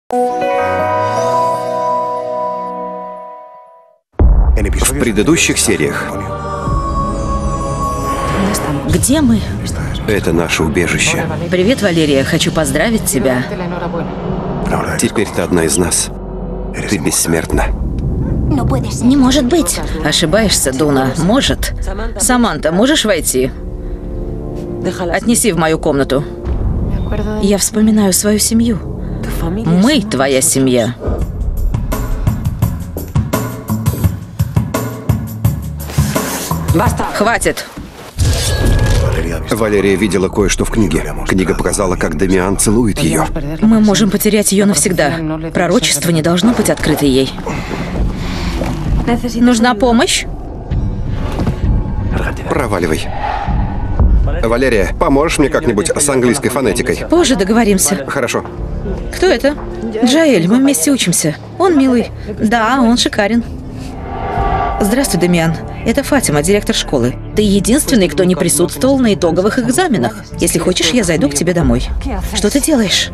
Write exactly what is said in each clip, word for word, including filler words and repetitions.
В предыдущих сериях. Где мы? Это наше убежище. Привет, Валерия. Хочу поздравить тебя. Теперь ты одна из нас. Ты бессмертна. Не может быть. Ошибаешься, Дуна. Может. Саманта, можешь войти? Отнеси в мою комнату. Я вспоминаю свою семью. Мы твоя семья. Хватит. Валерия видела кое-что в книге. Книга показала, как Дамиан целует ее. Мы можем потерять ее навсегда. Пророчество не должно быть открыто ей. Нужна помощь? Проваливай. Валерия, поможешь мне как-нибудь с английской фонетикой? Позже договоримся. Хорошо. Кто это? Джаэль, мы вместе учимся. Он милый. Да, он шикарен. Здравствуй, Дамиан. Это Фатима, директор школы. Ты единственный, кто не присутствовал на итоговых экзаменах. Если хочешь, я зайду к тебе домой. Что ты делаешь?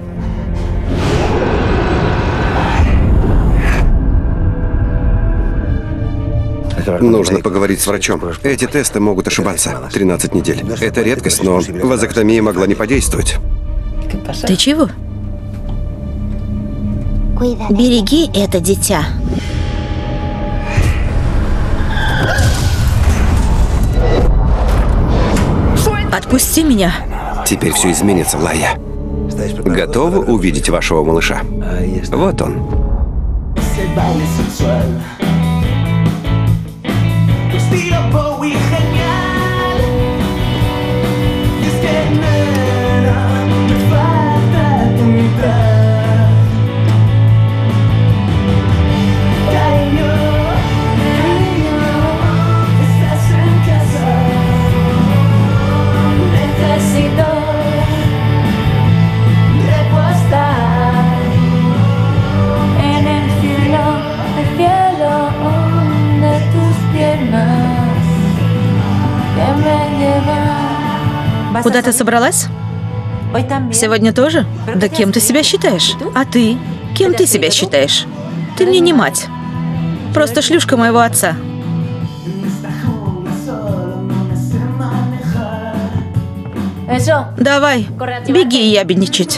Нужно поговорить с врачом. Эти тесты могут ошибаться. тринадцать недель. Это редкость, но вазэктомия могла не подействовать. Ты чего? Береги это дитя. Отпусти меня. Теперь все изменится, Лая. Готова увидеть вашего малыша? Вот он. Куда ты собралась? Сегодня тоже? Да кем ты себя считаешь? А ты? Кем ты себя считаешь? Ты мне не мать. Просто шлюшка моего отца. Давай, беги ябедничать.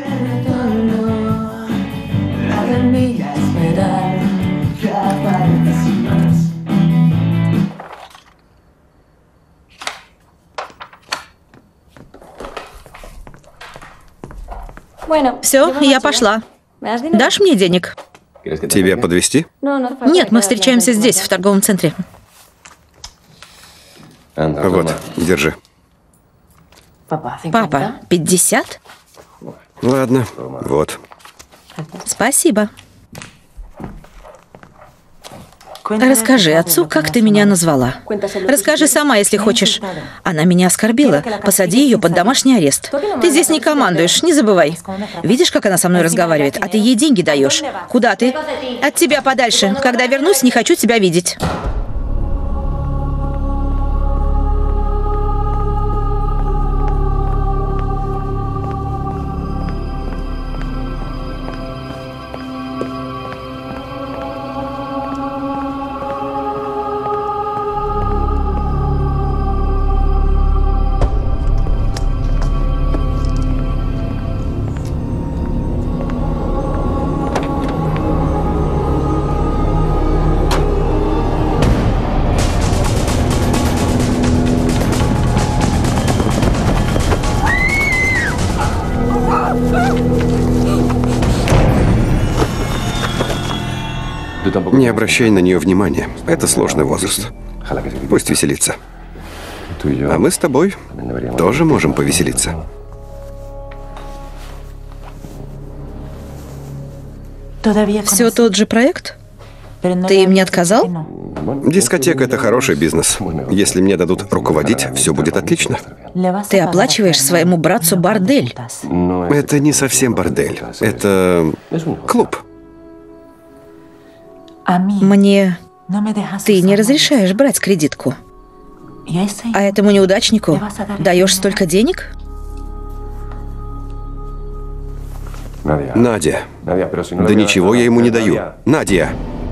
Все, я пошла. Дашь мне денег? Тебя подвезти? Нет, мы встречаемся здесь, в торговом центре. Вот, держи. Папа, пятьдесят? Ладно, вот. Спасибо. Расскажи отцу, как ты меня назвала. Расскажи сама, если хочешь. Она меня оскорбила. Посади ее под домашний арест. Ты здесь не командуешь, не забывай. Видишь, как она со мной разговаривает? А ты ей деньги даешь. Куда ты? От тебя подальше. Когда вернусь, не хочу тебя видеть. Не обращай на нее внимания. Это сложный возраст. Пусть веселится. А мы с тобой тоже можем повеселиться. Все тот же проект? Ты им не отказал? Дискотека – это хороший бизнес. Если мне дадут руководить, все будет отлично. Ты оплачиваешь своему братцу бордель. Это не совсем бордель. Это клуб. Мне ты не разрешаешь брать кредитку. А этому неудачнику даешь столько денег? Надя. Да ничего я ему не даю. Надя.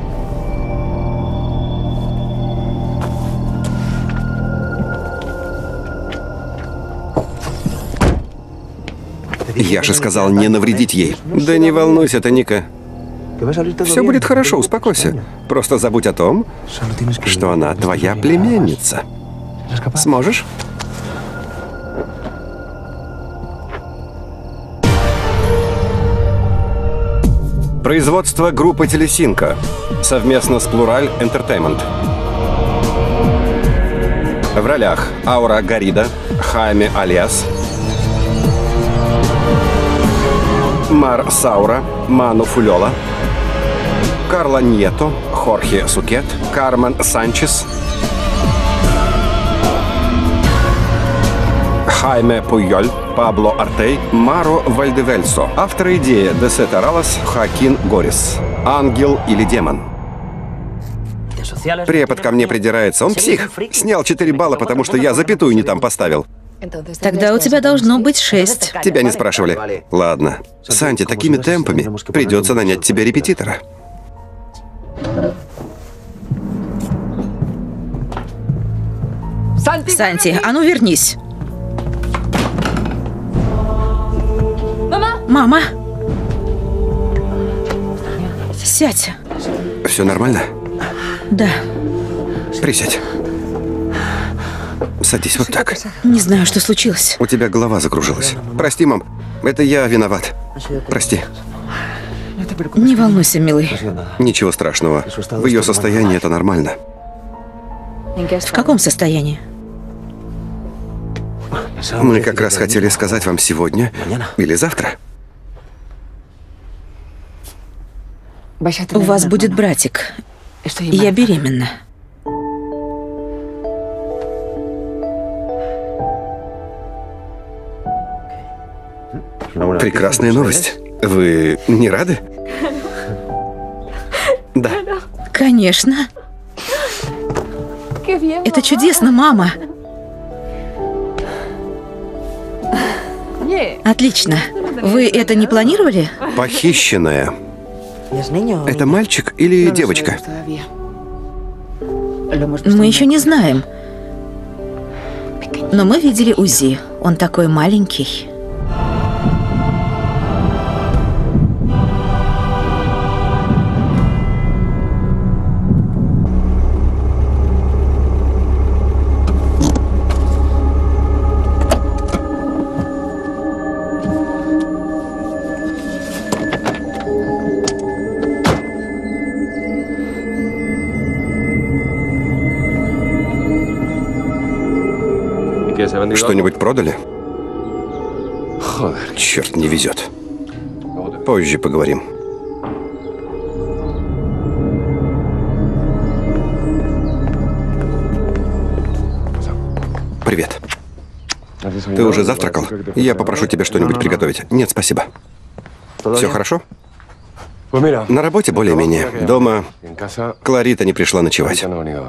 Я же сказал не навредить ей. Да не волнуйся ты, Ника. Все будет хорошо, успокойся. Просто забудь о том, что она твоя племянница. Сможешь? Производство группы Телесинка совместно с Плураль Entertainment. В ролях Аура Гарида, Хайме Алиас, Мар Саура, Ману Фулёла, Карла Ньето, Хорхе Сукет, Кармен Санчес, Хайме Пуйоль, Пабло Артей, Маро Вальдевельсо. Авторы идеи Десет Аралас, Хакин Горис. Ангел или демон. Препод ко мне придирается. Он псих. Снял четыре балла, потому что я запятую не там поставил. Тогда у тебя должно быть шесть. Тебя не спрашивали. Ладно. Санти, такими темпами придется нанять тебе репетитора. Санти, а ну вернись. Мама. Сядь. Все нормально? Да. Присядь. Садись вот так. Не знаю, что случилось. У тебя голова закружилась. Прости, мам. Это я виноват. Прости. Не волнуйся, милый. Ничего страшного. В ее состоянии это нормально. В каком состоянии? Мы как раз хотели сказать вам сегодня или завтра. У вас будет братик. Я беременна. Прекрасная новость. Вы не рады? Да. Конечно. Это чудесно, мама. Отлично. Вы это не планировали? Похищенная. Это мальчик или девочка? Мы еще не знаем. Но мы видели УЗИ. Он такой маленький. Что-нибудь продали? Черт, не везет. Позже поговорим. Привет. Ты уже завтракал? Я попрошу тебя что-нибудь приготовить. Нет, спасибо. Все хорошо? На работе более-менее. Дома Кларита не пришла ночевать.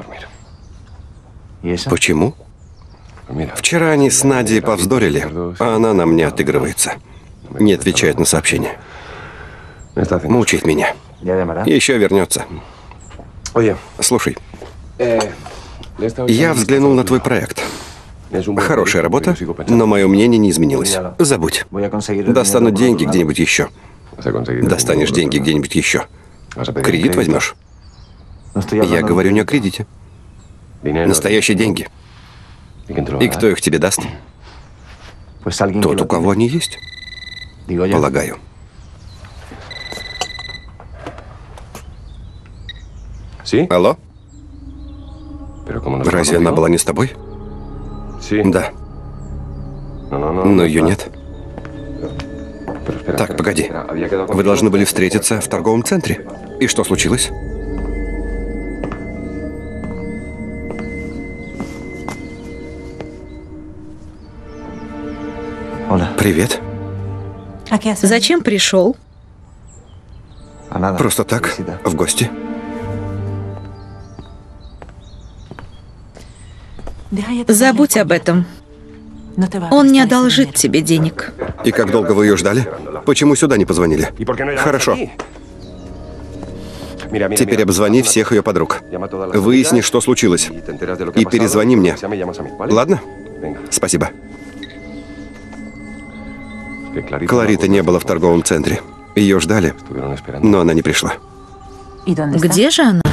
Почему? Вчера они с Надей повздорили, а она на мне отыгрывается. Не отвечает на сообщения. Мучает меня. Еще вернется. Слушай, я взглянул на твой проект. Хорошая работа, но мое мнение не изменилось. Забудь. Достану деньги где-нибудь еще. Достанешь деньги где-нибудь еще. Кредит возьмешь? Я говорю не о кредите. Настоящие деньги. И кто их тебе даст? Тот, у кого они есть. Полагаю. Алло? Разве она была не с тобой? Да. Но ее нет. Так, погоди. Вы должны были встретиться в торговом центре. И что случилось? Привет. Зачем пришел? Просто так, в гости. Забудь об этом. Он не одолжит тебе денег. И как долго вы ее ждали? Почему сюда не позвонили? Хорошо. Теперь обзвони всех ее подруг. Выясни, что случилось. И перезвони мне. Ладно? Спасибо. Клариты не было в торговом центре. Ее ждали, но она не пришла. Где же она?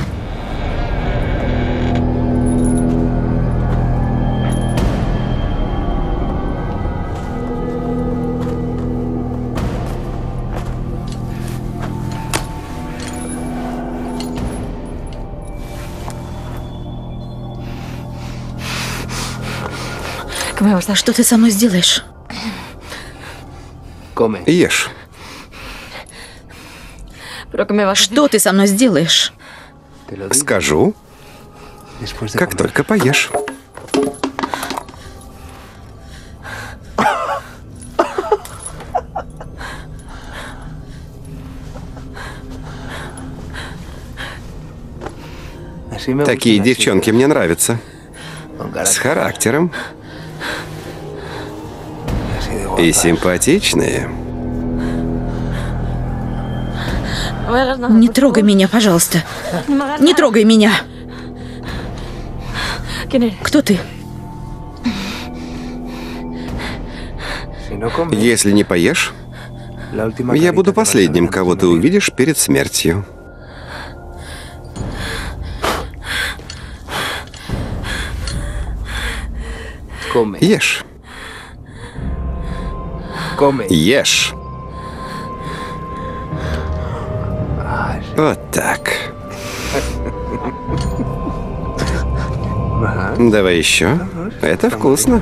Что ты со мной сделаешь? Ешь. Что ты со мной сделаешь? Скажу, как только поешь. Такие девчонки мне нравятся. С характером. И симпатичные. Не трогай меня, пожалуйста. Не трогай меня. Кто ты? Если не поешь, я буду последним, кого ты увидишь перед смертью. Ешь. Ешь. Вот так. Давай еще. Это вкусно.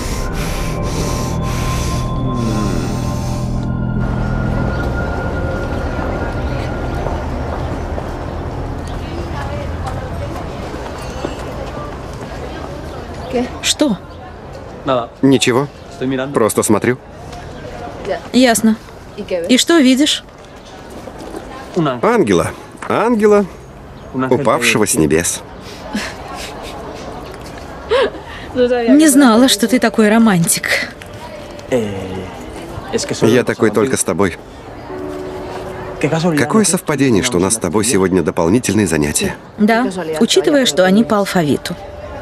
Что? Ничего. Просто смотрю. Ясно. И что видишь? Ангела. Ангела, упавшего с небес. Не знала, что ты такой романтик. Я такой только с тобой. Какое совпадение, что у нас с тобой сегодня дополнительные занятия. Да, учитывая, что они по алфавиту.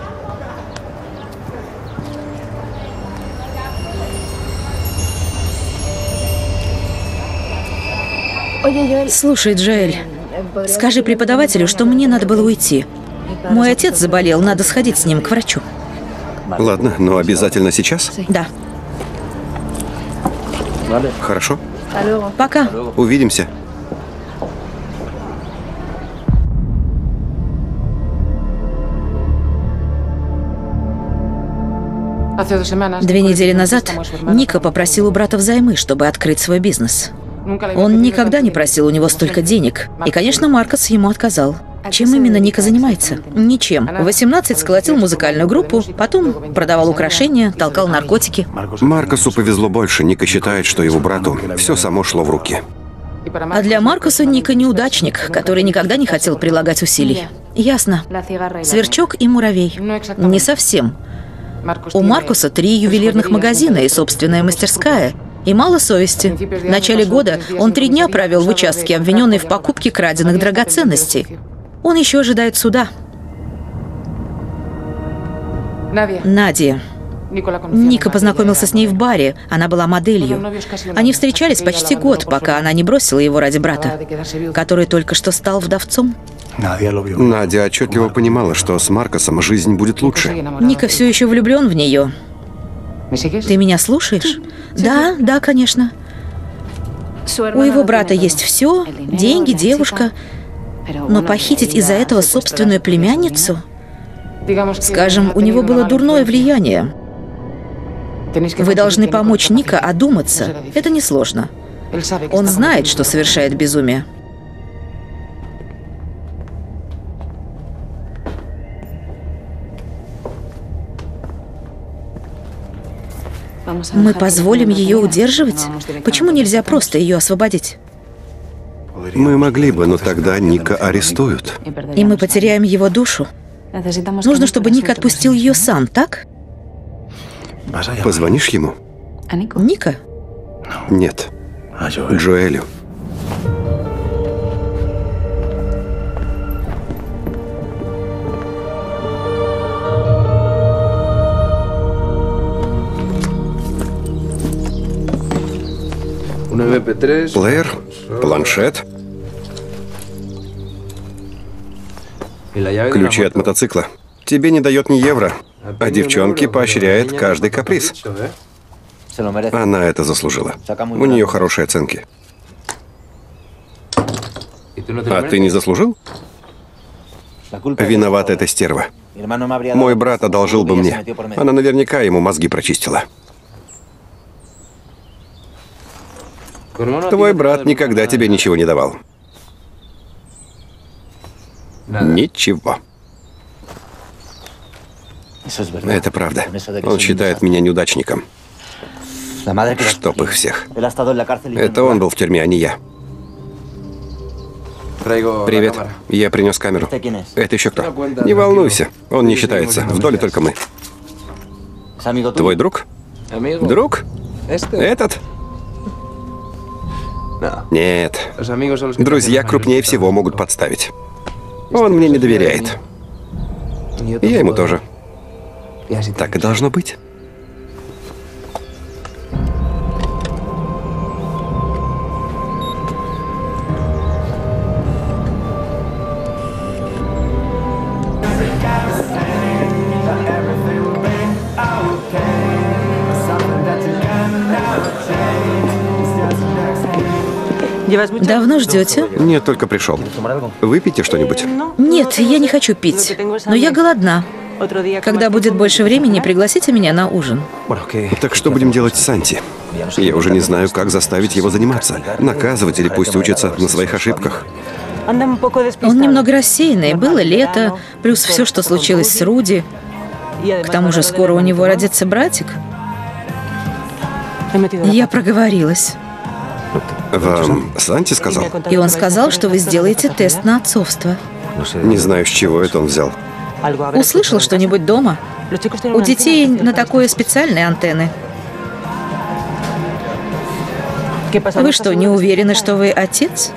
Слушай, Джоэль, скажи преподавателю, что мне надо было уйти. Мой отец заболел, надо сходить с ним к врачу. Ладно, но обязательно сейчас? Да. Хорошо. Пока. Увидимся. Две недели назад Ника попросил у брата взаймы, чтобы открыть свой бизнес. Он никогда не просил у него столько денег. И, конечно, Маркос ему отказал. Чем именно Ника занимается? Ничем. В восемнадцать сколотил музыкальную группу, потом продавал украшения, толкал наркотики. Маркосу повезло больше. Ника считает, что его брату все само шло в руки. А для Маркоса Ника неудачник, который никогда не хотел прилагать усилий. Ясно. Сверчок и муравей. Не совсем. У Маркуса три ювелирных магазина и собственная мастерская. И мало совести. В начале года он три дня провел в участке, обвиненный в покупке краденных драгоценностей. Он еще ожидает суда. Надя. Ника познакомился с ней в баре. Она была моделью. Они встречались почти год, пока она не бросила его ради брата, который только что стал вдовцом. Надя отчетливо понимала, что с Маркосом жизнь будет лучше. Ника все еще влюблен в нее. Ты меня слушаешь? Да, да, конечно. У его брата есть все, деньги, девушка. Но похитить из-за этого собственную племянницу? Скажем, у него было дурное влияние. Вы должны помочь Ника одуматься. Это несложно. Он знает, что совершает безумие. Мы позволим ее удерживать? Почему нельзя просто ее освободить? Мы могли бы, но тогда Ника арестуют. И мы потеряем его душу. Нужно, чтобы Ник отпустил ее сам, так? Позвонишь ему? Ника? Нет. Джоэлю. Плеер, планшет, ключи от мотоцикла. Тебе не дает ни евро, а девчонке поощряет каждый каприз. Она это заслужила. У нее хорошие оценки. А ты не заслужил? Виновата эта стерва. Мой брат одолжил бы мне. Она наверняка ему мозги прочистила. Твой брат никогда тебе ничего не давал. Ничего. Это правда. Он считает меня неудачником. Чтоб их всех. Это он был в тюрьме, а не я. Привет. Я принес камеру. Это еще кто? Не волнуйся. Он не считается. В доле только мы. Твой друг? Друг? Этот? Нет. Друзья крупнее всего могут подставить. Он мне не доверяет. Я ему тоже. Так и должно быть. Давно ждете? Нет, только пришел. Выпейте что-нибудь? Нет, я не хочу пить. Но я голодна. Когда будет больше времени, пригласите меня на ужин. Так что будем делать с Санти? Я уже не знаю, как заставить его заниматься. Наказывать или пусть учится на своих ошибках. Он немного рассеянный. Было лето, плюс все, что случилось с Руди. К тому же скоро у него родится братик. Я проговорилась. Вам Санти сказал? И он сказал, что вы сделаете тест на отцовство. Не знаю, с чего это он взял. Услышал что-нибудь дома? У детей на такое специальные антенны. Вы что, не уверены, что вы отец?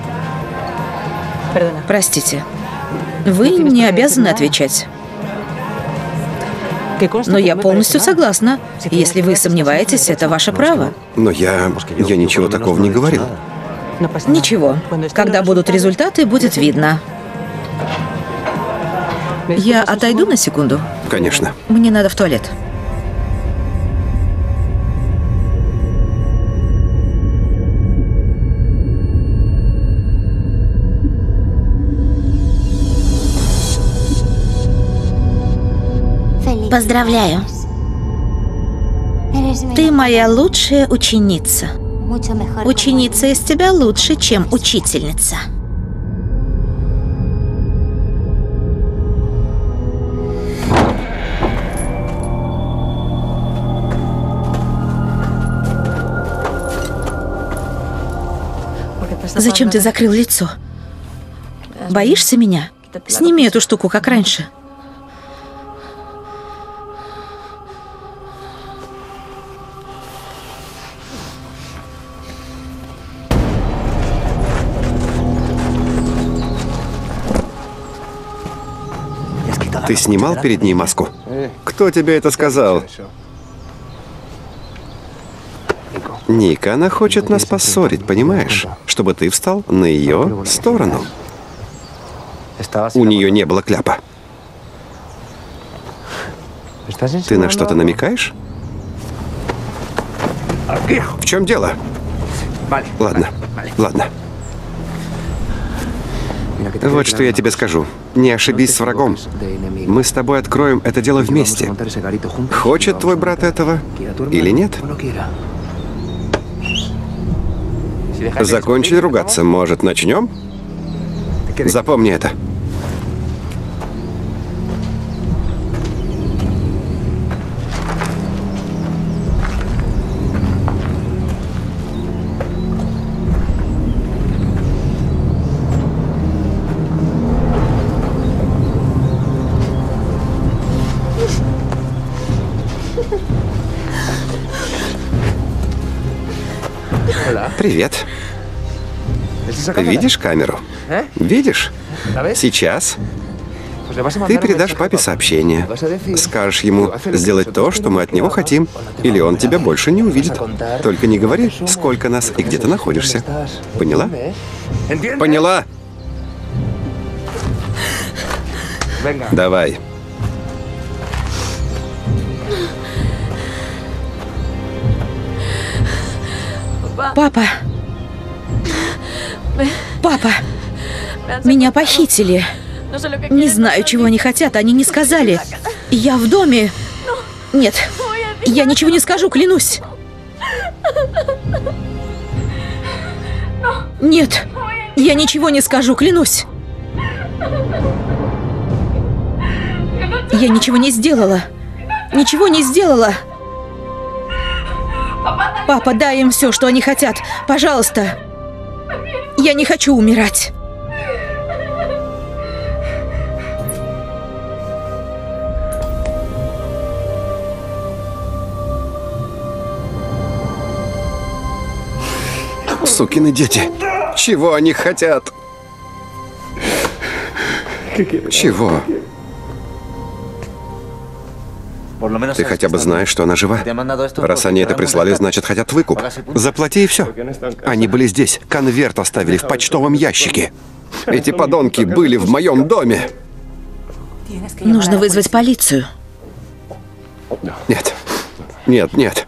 Простите. Вы не обязаны отвечать. Но я полностью согласна. Если вы сомневаетесь, это ваше право. Но я... я ничего такого не говорил. Ничего. Когда будут результаты, будет видно. Я отойду на секунду? Конечно. Мне надо в туалет. Поздравляю. Ты моя лучшая ученица. Ученица из тебя лучше, чем учительница. Зачем ты закрыл лицо? Боишься меня? Сними эту штуку, как раньше. Ты снимал перед ней маску? Кто тебе это сказал? Ника, она хочет нас поссорить, понимаешь? Чтобы ты встал на ее сторону. У нее не было кляпа. Ты на что-то намекаешь? В чем дело? Ладно, ладно. Вот что я тебе скажу. Не ошибись с врагом. Мы с тобой откроем это дело вместе. Хочет твой брат этого или нет? Закончили ругаться. Может, начнем? Запомни это. Привет. Видишь камеру? Видишь? Сейчас ты передашь папе сообщение. Скажешь ему сделать то, что мы от него хотим, или он тебя больше не увидит. Только не говори, сколько нас и где ты находишься. Поняла? Поняла? Давай. Папа. Папа. Меня похитили. Не знаю, чего они хотят, они не сказали. Я в доме. Нет, я ничего не скажу, клянусь. Нет, я ничего не скажу, клянусь. Я ничего не сделала. Ничего не сделала. Папа, дай им все, что они хотят. Пожалуйста. Я не хочу умирать. Сукины дети. Чего они хотят? Чего? Ты хотя бы знаешь, что она жива? Раз они это прислали, значит, хотят выкуп. Заплати и все. Они были здесь. Конверт оставили в почтовом ящике. Эти подонки были в моем доме. Нужно вызвать полицию. Нет. Нет, нет.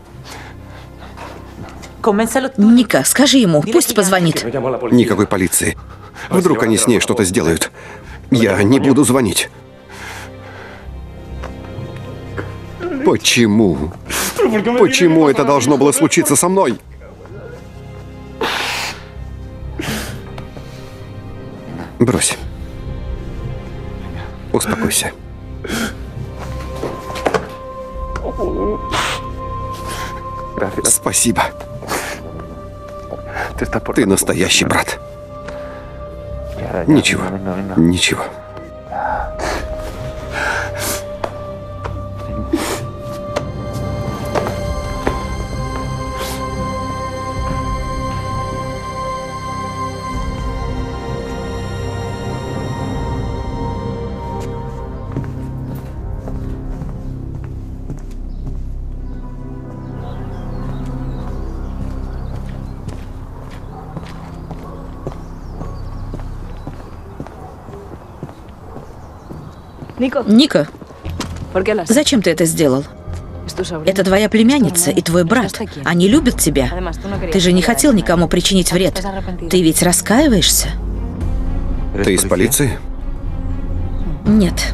Ника, скажи ему, пусть позвонит. Никакой полиции. Вдруг они с ней что-то сделают. Я не буду звонить. Почему? Почему это должно было случиться со мной? Брось. Успокойся. Спасибо. Ты настоящий брат. Ничего, ничего. Ника, зачем ты это сделал? Это твоя племянница и твой брат. Они любят тебя. Ты же не хотел никому причинить вред. Ты ведь раскаиваешься? Ты из полиции? Нет.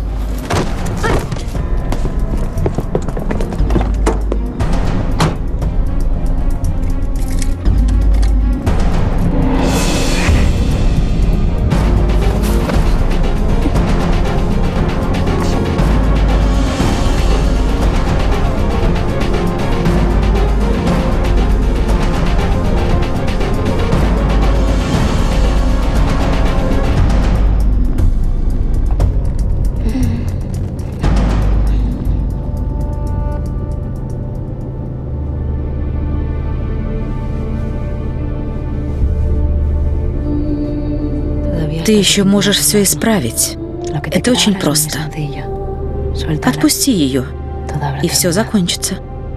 Ты еще можешь все исправить. Это очень просто. Отпусти ее, и все закончится.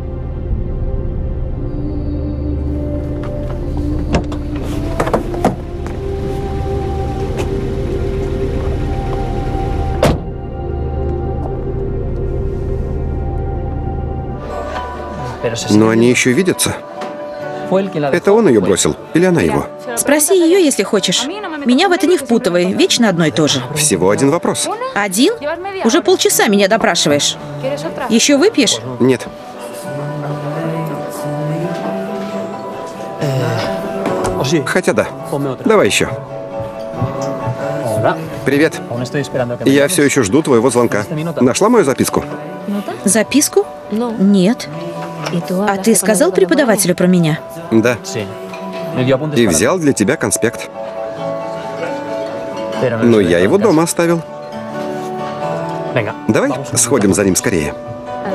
Но они еще видятся. Это он ее бросил, или она его? Спроси ее, если хочешь. Меня в это не впутывай. Вечно одно и то же. Всего один вопрос. Один? Уже полчаса меня допрашиваешь. Еще выпьешь? Нет. Хотя да. Давай еще. Привет. Я все еще жду твоего звонка. Нашла мою записку? Записку? Нет. А ты сказал преподавателю про меня? Да. И взял для тебя конспект. Но я его дома оставил. Давай сходим за ним скорее.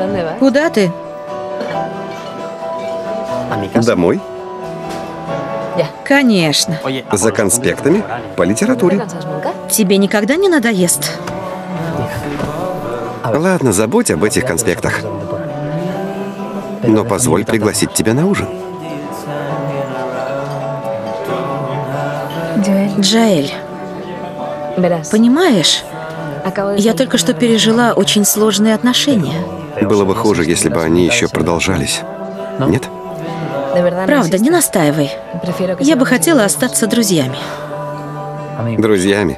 Куда ты? Домой. Конечно. За конспектами по литературе. Тебе никогда не надоест? Ладно, забудь об этих конспектах. Но позволь пригласить тебя на ужин. Джоэль, понимаешь, я только что пережила очень сложные отношения. Было бы хуже, если бы они еще продолжались. Нет? Правда, не настаивай. Я бы хотела остаться друзьями. Друзьями.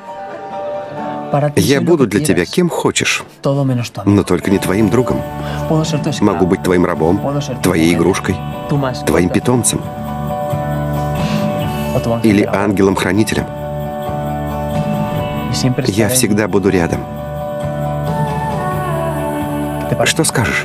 Я буду для тебя кем хочешь, но только не твоим другом. Могу быть твоим рабом, твоей игрушкой, твоим питомцем или ангелом-хранителем. Я всегда буду рядом. Что скажешь?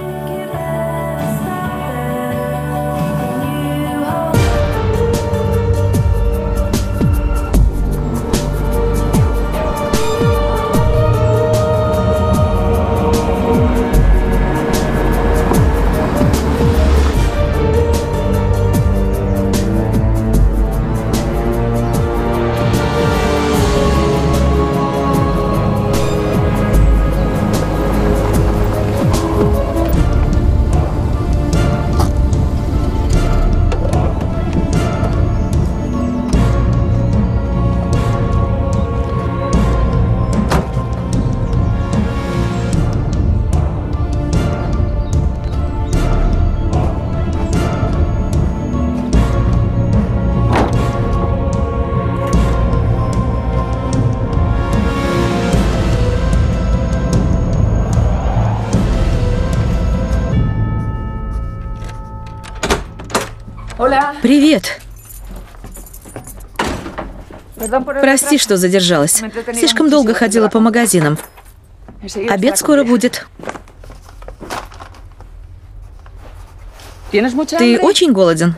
Привет. Прости, что задержалась. Слишком долго ходила по магазинам. Обед скоро будет. Ты очень голоден?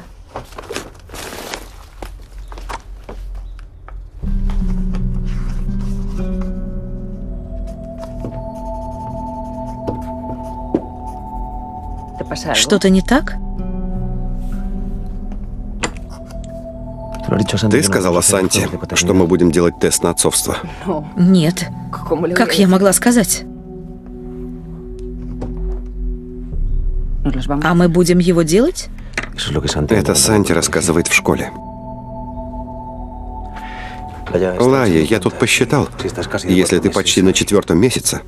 Что-то не так? Ты сказала Санте, что мы будем делать тест на отцовство. Нет. Как я могла сказать? А мы будем его делать? Это Санте рассказывает в школе. Лая, я тут посчитал, если ты почти на четвертом месяце,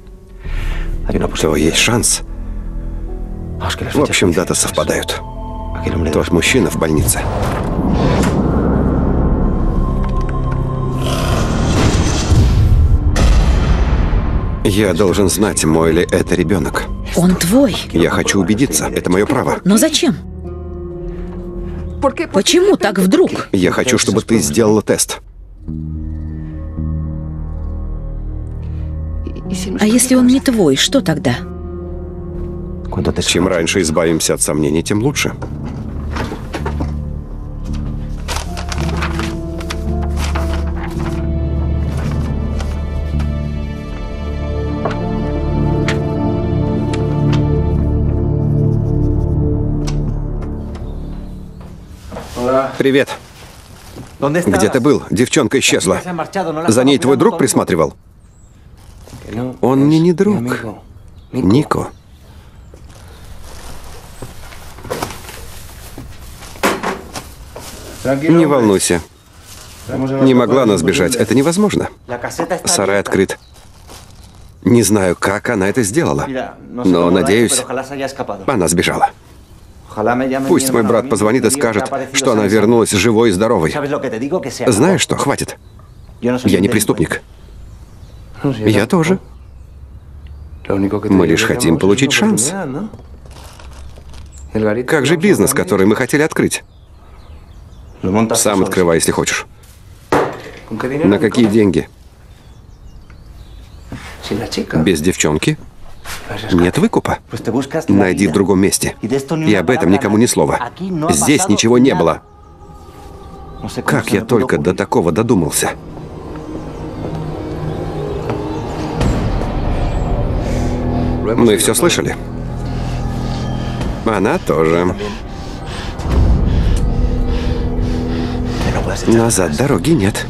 то есть шанс. В общем, даты совпадают. Тот мужчина в больнице. Я должен знать, мой ли это ребенок. Он твой. Я хочу убедиться, это мое право. Но зачем? Почему так вдруг? Я хочу, чтобы ты сделала тест. А если он не твой, что тогда? Чем раньше избавимся от сомнений, тем лучше. Привет. Где ты был? Девчонка исчезла. За ней твой друг присматривал? Он мне не друг. Нико. Не волнуйся. Не могла она сбежать. Это невозможно. Сарай открыт. Не знаю, как она это сделала, но, надеюсь, она сбежала. Пусть мой брат позвонит и скажет, что она вернулась живой и здоровой. Знаешь что? Хватит. Я не преступник. Я тоже. Мы лишь хотим получить шанс. Как же бизнес, который мы хотели открыть? Сам открывай, если хочешь. На какие деньги? Без девчонки? Нет выкупа. Найди в другом месте. И об этом никому ни слова. Здесь ничего не было. Как я только до такого додумался. Мы все слышали. Назад дороги нет.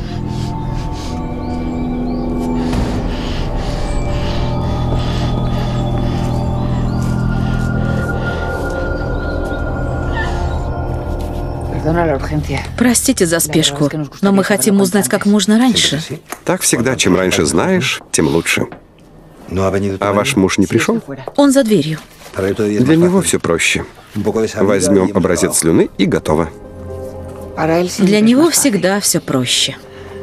Простите за спешку, но мы хотим узнать как можно раньше. Так всегда, чем раньше знаешь, тем лучше. А ваш муж не пришел? Он за дверью. Для него все проще. Возьмем образец слюны и готово. Для него всегда все проще.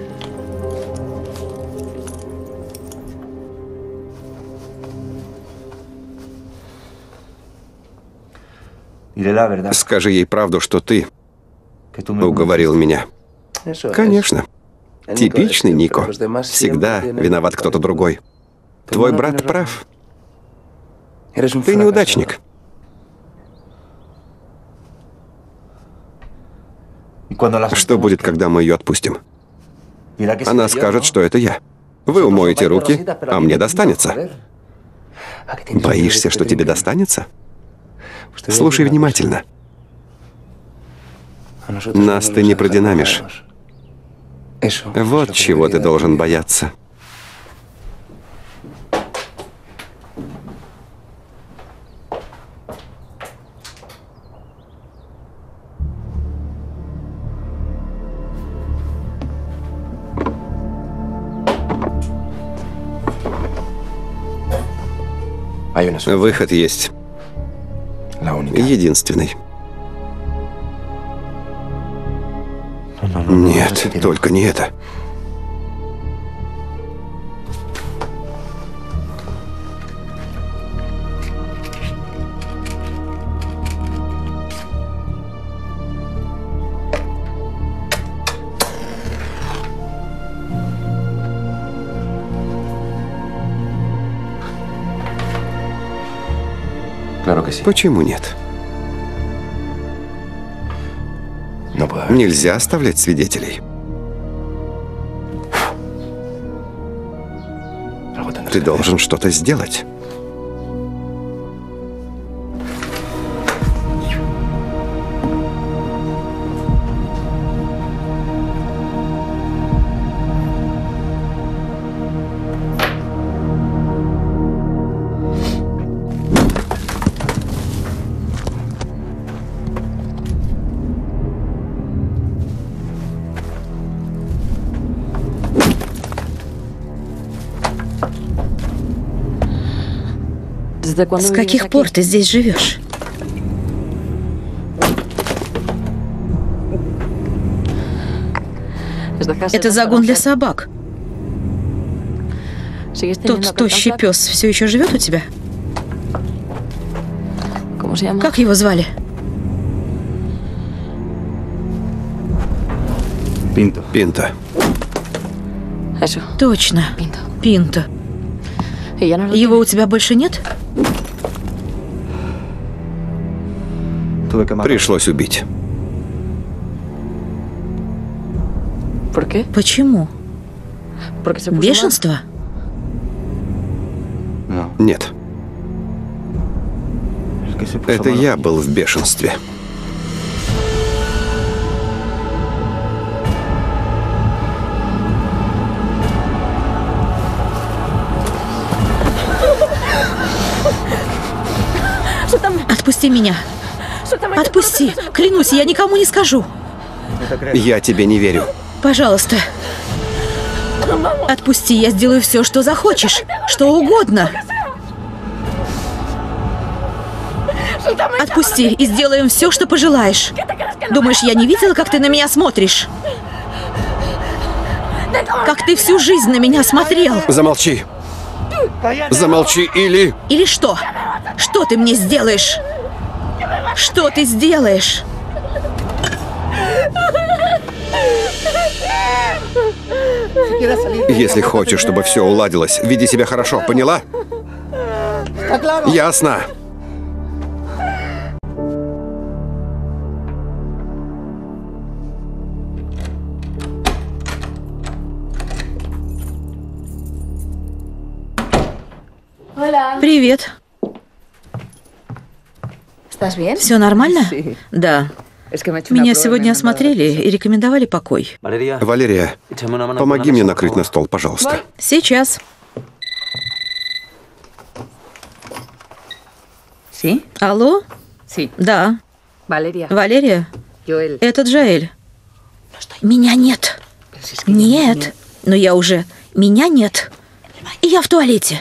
Скажи ей правду, что ты уговорил меня. Конечно. Типичный Нико. Всегда виноват кто-то другой. Твой брат прав. Ты неудачник. Что будет, когда мы ее отпустим? Она скажет, что это я. Вы умоете руки, а мне достанется. Боишься, что тебе достанется? Слушай внимательно. Нас ты не продинамишь. Вот чего ты должен бояться. Выход есть. Единственный. Нет, только не это. Почему нет? Нельзя оставлять свидетелей. Ты должен что-то сделать. С каких пор ты здесь живешь? Это загон для собак. Тот тощий пес все еще живет у тебя? Как его звали? Пинто. Пинто. Точно. Пинто. Его у тебя больше нет? Пришлось убить. Почему? Бешенство? Нет. Это я был в бешенстве. Отпусти меня. Отпусти. Клянусь, я никому не скажу. Я тебе не верю. Пожалуйста. Отпусти, я сделаю все, что захочешь. Что угодно. Отпусти и сделаем все, что пожелаешь. Думаешь, я не видела, как ты на меня смотришь? Как ты всю жизнь на меня смотрел. Замолчи. Замолчи или... Или что? Что ты мне сделаешь? Что ты сделаешь? Если хочешь, чтобы все уладилось, веди себя хорошо, поняла? Ясно. Привет. Все нормально? Да. Меня сегодня осмотрели и рекомендовали покой. Валерия, помоги мне накрыть на стол, пожалуйста. Сейчас. Алло? Да. Валерия? Это Джоэль. Меня нет. Нет. Но я уже... Меня нет. И я в туалете.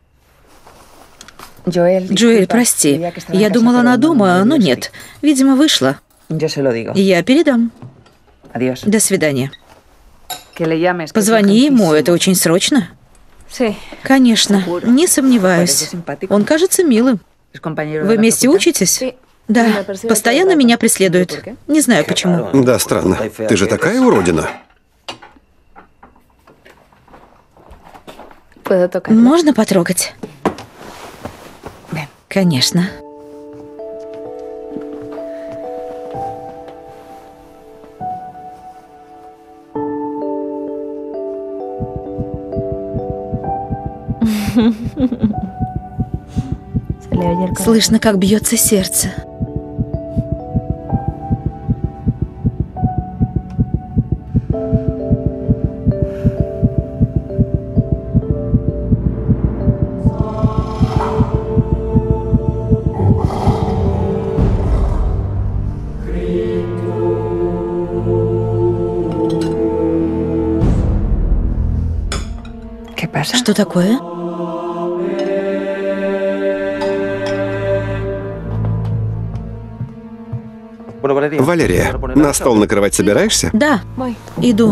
Джоэль, прости. Я думала, она дома, но нет. Видимо, вышла. Я передам. До свидания. Позвони ему, это очень срочно. Конечно, не сомневаюсь. Он кажется милым. Вы вместе учитесь? Да, постоянно меня преследует. Не знаю почему. Да, странно. Ты же такая уродина. Можно потрогать? Конечно. Слышно, как бьется сердце. Что такое? Валерия, на стол накрывать собираешься? Да, иду.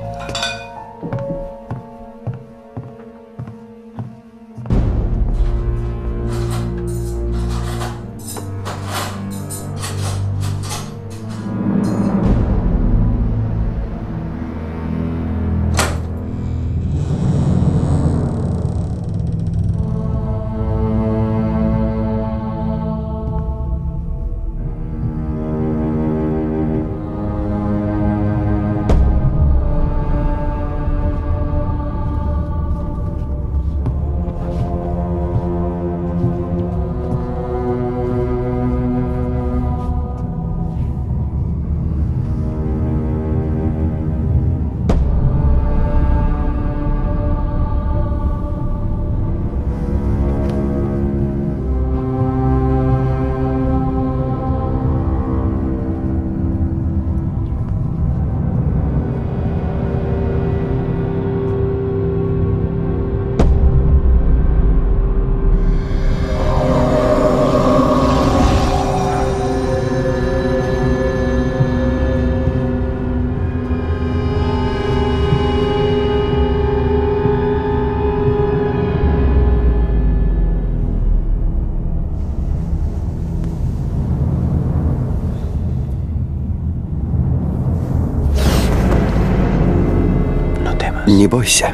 Не бойся.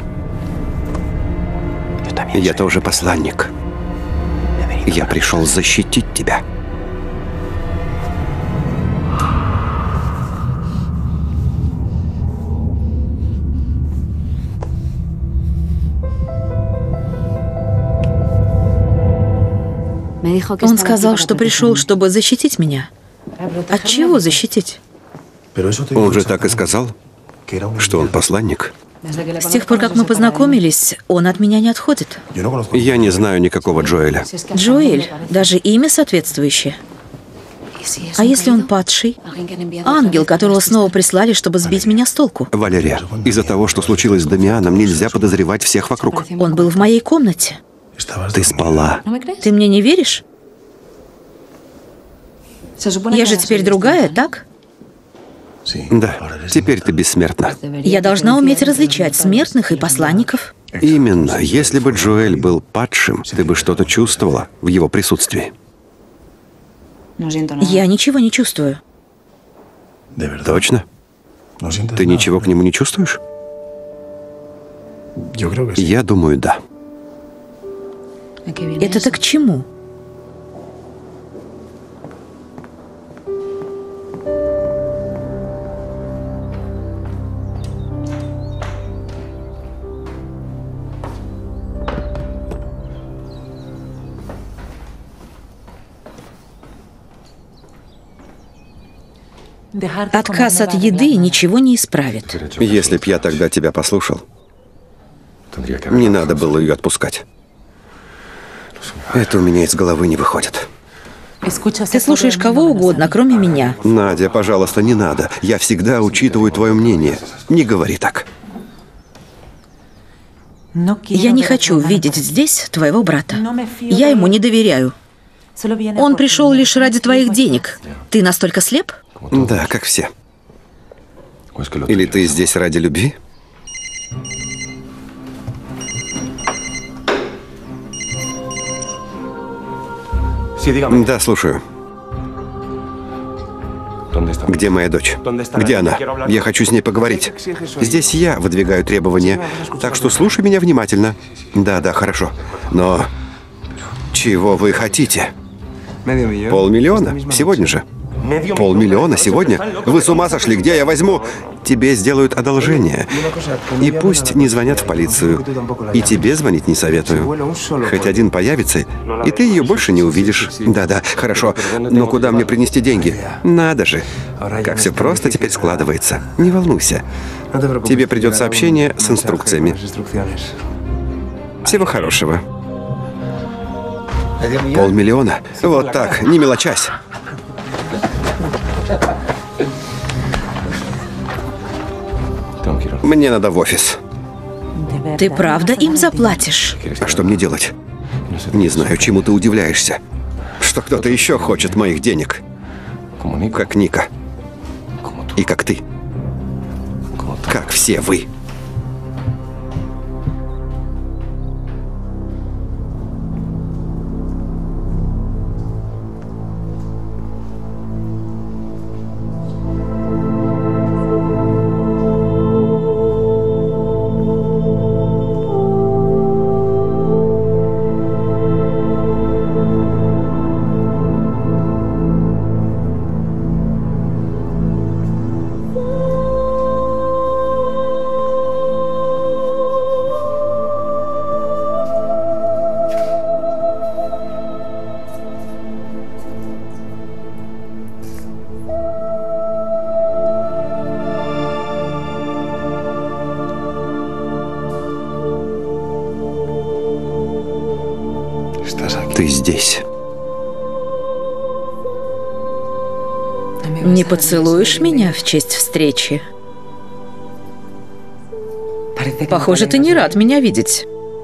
Я тоже посланник. Я пришел защитить тебя. Он сказал, что пришел, чтобы защитить меня. От чего защитить? Он же так и сказал, что он посланник. С тех пор, как мы познакомились, он от меня не отходит. Я не знаю никакого Джоэля. Джоэль, даже имя соответствующее. А если он падший? Ангел, которого снова прислали, чтобы сбить меня с толку. Валерия, из-за того, что случилось с Дамианом, нельзя подозревать всех вокруг. Он был в моей комнате. Ты спала. Ты мне не веришь? Я же теперь другая, так? Да, теперь ты бессмертна. Я должна уметь различать смертных и посланников. Именно. Если бы Джоэль был падшим, ты бы что-то чувствовала в его присутствии. Я ничего не чувствую. Точно? Ты ничего к нему не чувствуешь? Я думаю, да. Это-то к чему? Отказ от еды ничего не исправит. Если б я тогда тебя послушал, не надо было ее отпускать. Это у меня из головы не выходит. Ты слушаешь кого угодно, кроме меня. Надя, пожалуйста, не надо. Я всегда учитываю твое мнение. Не говори так. Я не хочу видеть здесь твоего брата. Я ему не доверяю. Он пришел лишь ради твоих денег. Ты настолько слеп? Да, как все. Или ты здесь ради любви? Да, слушаю. Где моя дочь? Где она? Я хочу с ней поговорить. Здесь я выдвигаю требования, так что слушай меня внимательно. Да, да, хорошо. Но чего вы хотите? Полмиллиона? Сегодня же. Полмиллиона сегодня? Вы с ума сошли? Где я возьму? Тебе сделают одолжение. И пусть не звонят в полицию. И тебе звонить не советую. Хоть один появится, и ты ее больше не увидишь. Да-да, хорошо. Но куда мне принести деньги? Надо же. Как все просто теперь складывается. Не волнуйся. Тебе придет сообщение с инструкциями. Всего хорошего. Полмиллиона? Вот так, не мелочась. Мне надо в офис. Ты правда им заплатишь? А что мне делать? Не знаю, чему ты удивляешься. Что кто-то еще хочет моих денег. Как Ника. И как ты. Как все вы. Ты здесь. Не поцелуешь меня в честь встречи? Похоже, ты не рад меня видеть.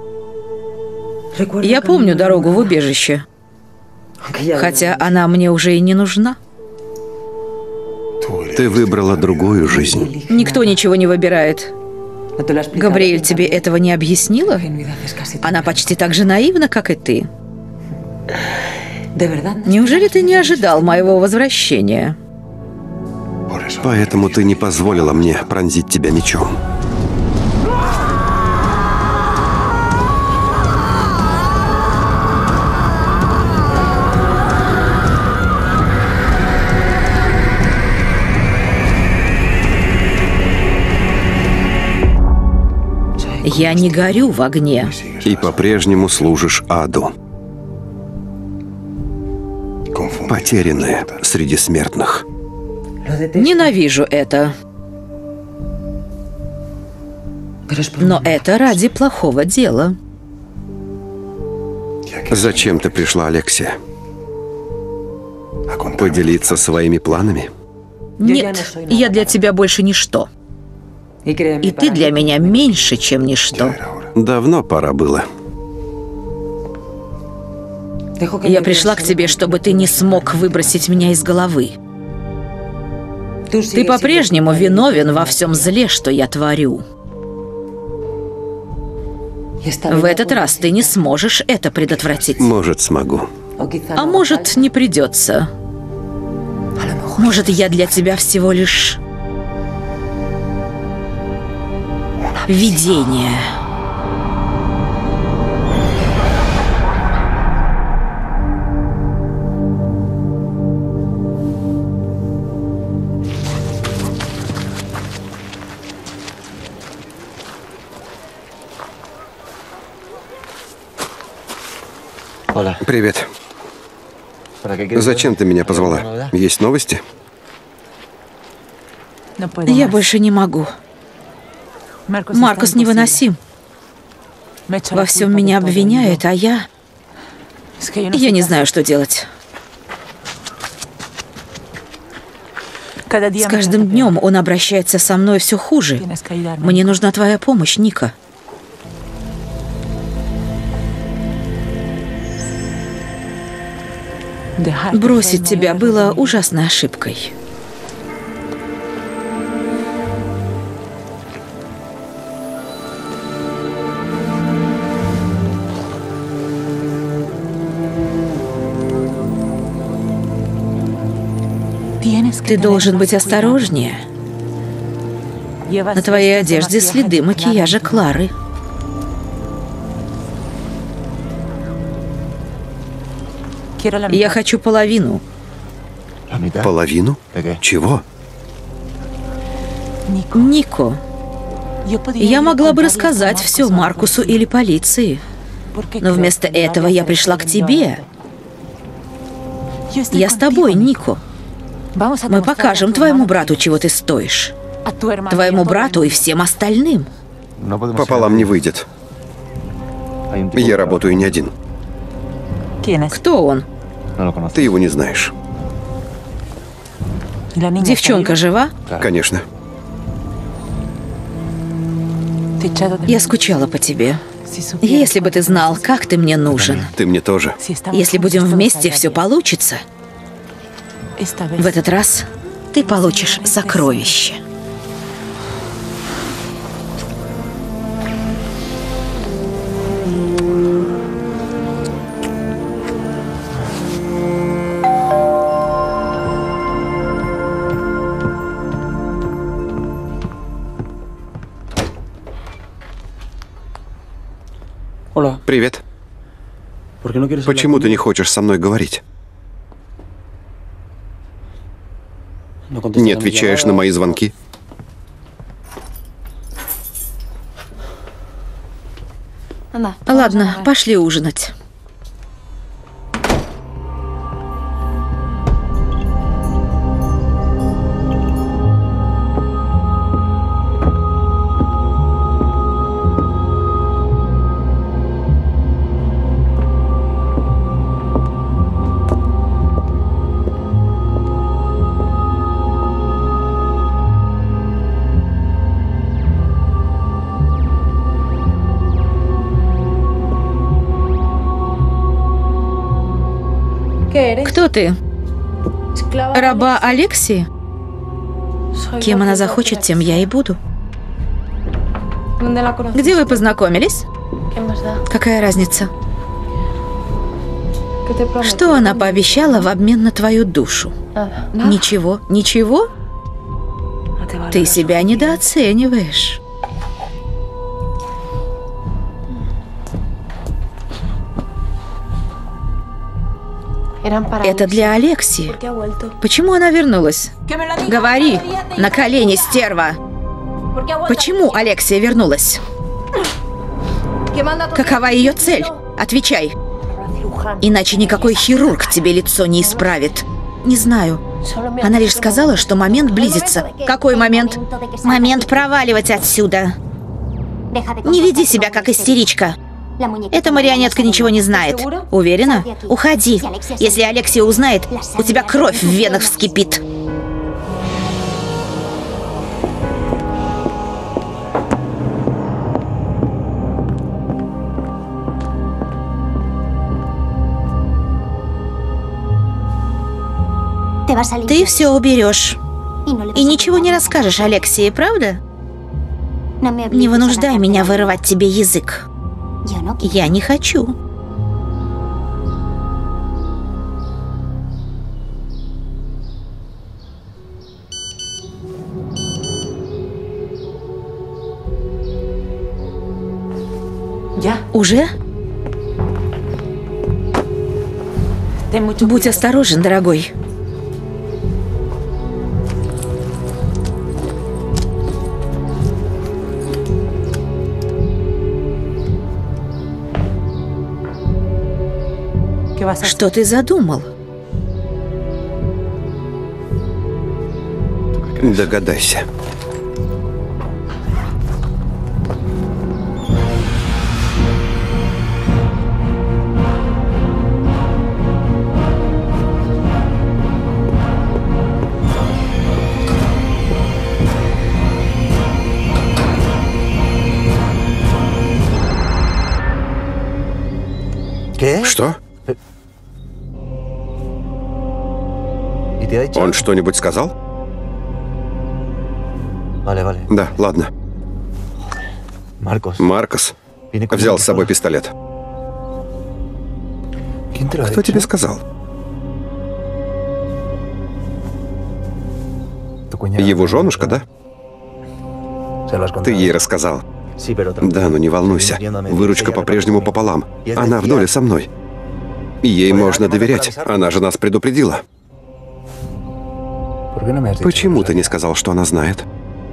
Я помню дорогу в убежище. Хотя она мне уже и не нужна. Ты выбрала другую жизнь. Никто ничего не выбирает. Габриэль тебе этого не объяснила? Она почти так же наивна, как и ты. Неужели ты не ожидал моего возвращения? Поэтому ты не позволила мне пронзить тебя мечом. Я не горю в огне. И по-прежнему служишь аду. Потерянная среди смертных. Ненавижу это. Но это ради плохого дела. Зачем ты пришла, Алексия? Поделиться своими планами? Нет, я для тебя больше ничто. И ты для меня меньше, чем ничто. Давно пора было. Я пришла к тебе, чтобы ты не смог выбросить меня из головы. Ты по-прежнему виновен во всем зле, что я творю. В этот раз ты не сможешь это предотвратить. Может, смогу. А может, не придется. Может, я для тебя всего лишь видение. Привет. Зачем ты меня позвала? Есть новости? Я больше не могу. Маркус невыносим. Во всем меня обвиняют, а я... Я не знаю, что делать. С каждым днем он обращается со мной все хуже. Мне нужна твоя помощь, Ника. Бросить тебя было ужасной ошибкой. Ты должен быть осторожнее. На твоей одежде следы макияжа Клары. Я хочу половину. Половину? Чего? Нико, я могла бы рассказать все Маркусу или полиции. Но вместо этого я пришла к тебе. Я с тобой, Нико. Мы покажем твоему брату, чего ты стоишь. Твоему брату и всем остальным. Пополам не выйдет. Я работаю не один. Кто он? Ты его не знаешь. Девчонка жива? Конечно. Я скучала по тебе. Если бы ты знал, как ты мне нужен. Ты мне тоже. Если будем вместе, все получится. В этот раз ты получишь сокровище. Привет. Почему ты не хочешь со мной говорить? Не отвечаешь на мои звонки? Ладно, пошли ужинать. Кто ты? Раба Алексии? Кем она захочет, тем я и буду. Где вы познакомились? Какая разница? Что она пообещала в обмен на твою душу? Ничего, ничего? Ты себя недооцениваешь. Это для Алексии. Почему она вернулась? Говори, на колени, стерва. Почему Алексия вернулась? Какова ее цель? Отвечай. Иначе никакой хирург тебе лицо не исправит. Не знаю. Она лишь сказала, что момент близится. Какой момент? Момент проваливать отсюда. Не веди себя как истеричка. Эта марионетка ничего не знает. Уверена? Уходи. Если Алексия узнает, у тебя кровь в венах вскипит. Ты все уберешь. И ничего не расскажешь Алексии, правда? Не вынуждай меня вырывать тебе язык. Я не хочу. Уже? Будь осторожен, дорогой. Что ты задумал? Догадайся. Что? Он что-нибудь сказал? Да, ладно. Маркос взял с собой пистолет. Кто тебе сказал? Его женушка, да? Ты ей рассказал. Да, но не волнуйся. Выручка по-прежнему пополам. Она в доле со мной. Ей можно доверять. Она же нас предупредила. Почему ты не сказал, что она знает?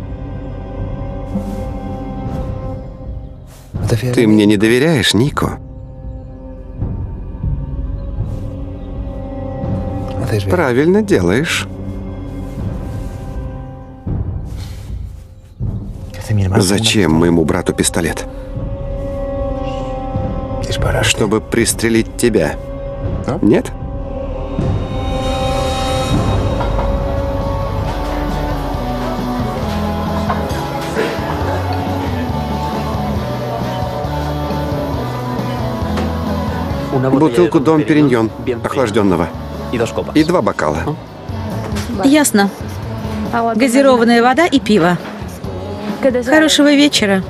Ты мне не доверяешь, Нико? Правильно делаешь. Зачем моему брату пистолет? Чтобы пристрелить тебя. Нет? Бутылку Дом Периньон, охлажденного. И два бокала. Ясно. Газированная вода и пиво. Хорошего вечера.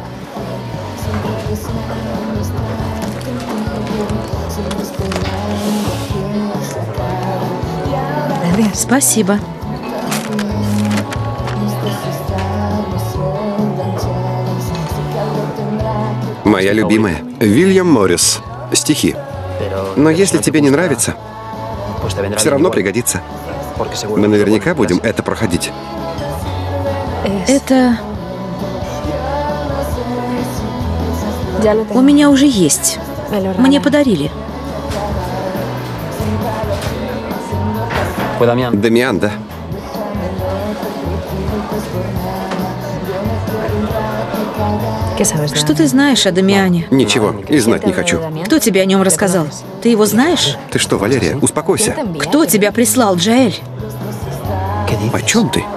Спасибо. Моя любимая. Вильям Моррис. Стихи. Но если тебе не нравится, все равно пригодится. Мы наверняка будем это проходить. Это... У меня уже есть. Мне подарили. Дамиан, да? Что ты знаешь о Дамиане? Ничего, и знать не хочу. Кто тебе о нем рассказал? Ты его знаешь? Ты что, Валерия, успокойся. Кто тебя прислал, Джаэль? О чем ты?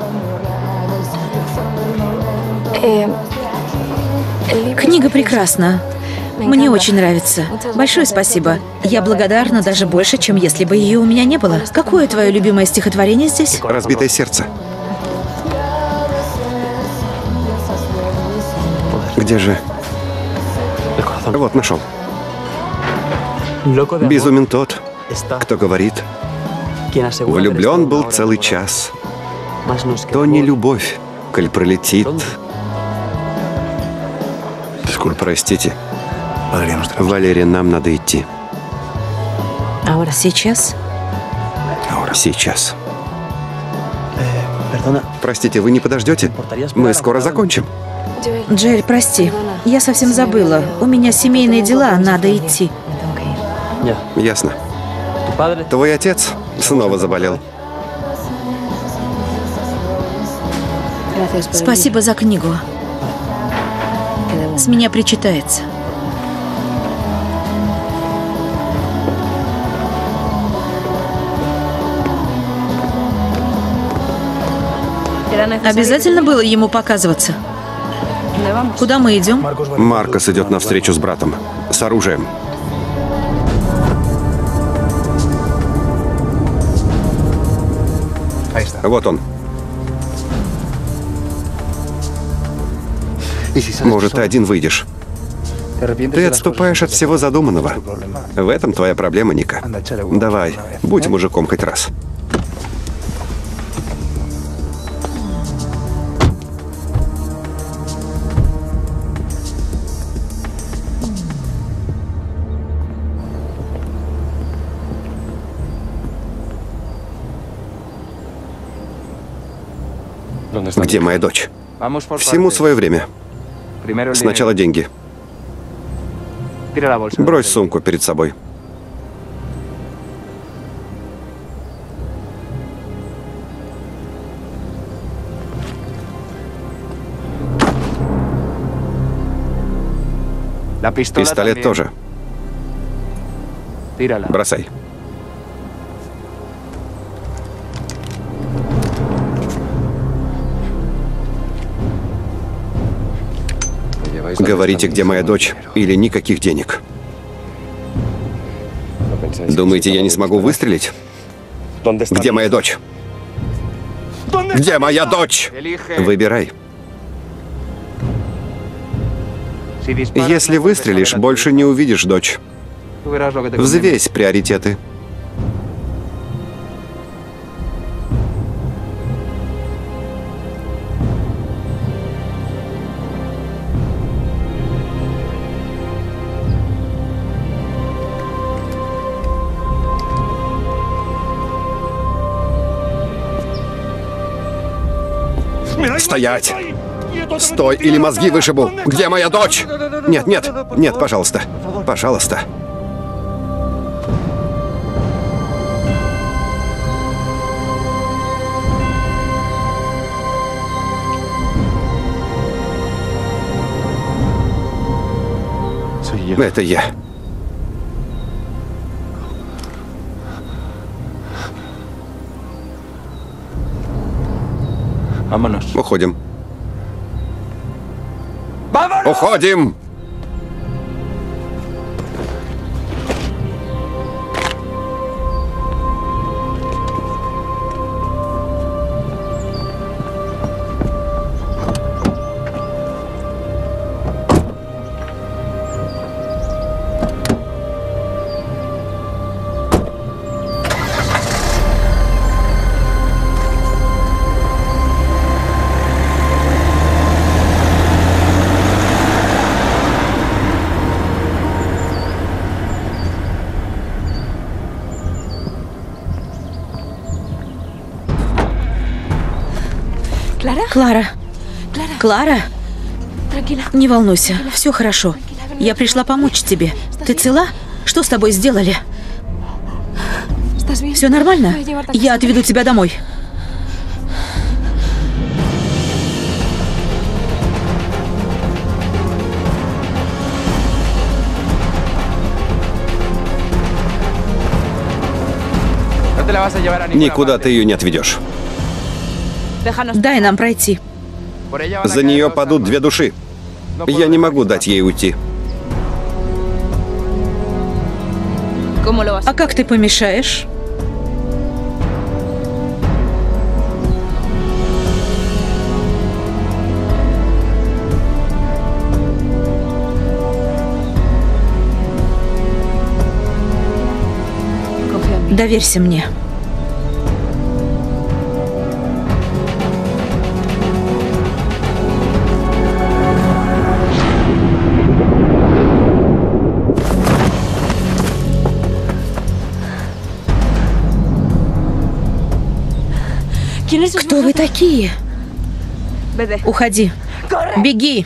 Книга прекрасна. Мне очень нравится. Большое спасибо. Я благодарна даже больше, чем если бы ее у меня не было. Какое твое любимое стихотворение здесь? «Разбитое сердце». Где же? Вот, нашел. Безумен тот, кто говорит, влюблен был целый час. То не любовь, коль пролетит. Простите, Валерия, нам надо идти. Сейчас? Сейчас. Простите, вы не подождете? Мы скоро закончим. Джаэль, прости. Я совсем забыла. У меня семейные дела, надо идти. Ясно. Твой отец снова заболел. Спасибо за книгу. С меня причитается. Обязательно было ему показываться? Куда мы идем? Маркос идет навстречу с братом. С оружием. Вот он. Может, ты один выйдешь. Ты отступаешь от всего задуманного. В этом твоя проблема, Ника. Давай, будь мужиком хоть раз. Где моя дочь? Всему свое время. Сначала деньги. Брось сумку перед собой. Пистолет тоже. Бросай. Говорите, где моя дочь, или никаких денег. Думаете, я не смогу выстрелить? Где моя дочь? Где моя дочь? Выбирай. Если выстрелишь, больше не увидишь дочь. Взвесь приоритеты. Стоять! Стой, или мозги вышибу! Где моя дочь? Нет, нет, нет, пожалуйста. Пожалуйста. Это я. Уходим. Уходим! Клара. Клара. Не волнуйся, все хорошо. Я пришла помочь тебе. Ты цела? Что с тобой сделали? Все нормально? Я отведу тебя домой. Никуда ты ее не отведешь. Дай нам пройти. За нее падут две души. Я не могу дать ей уйти. А как ты помешаешь? Доверься мне. Кто вы такие? Уходи. Беги.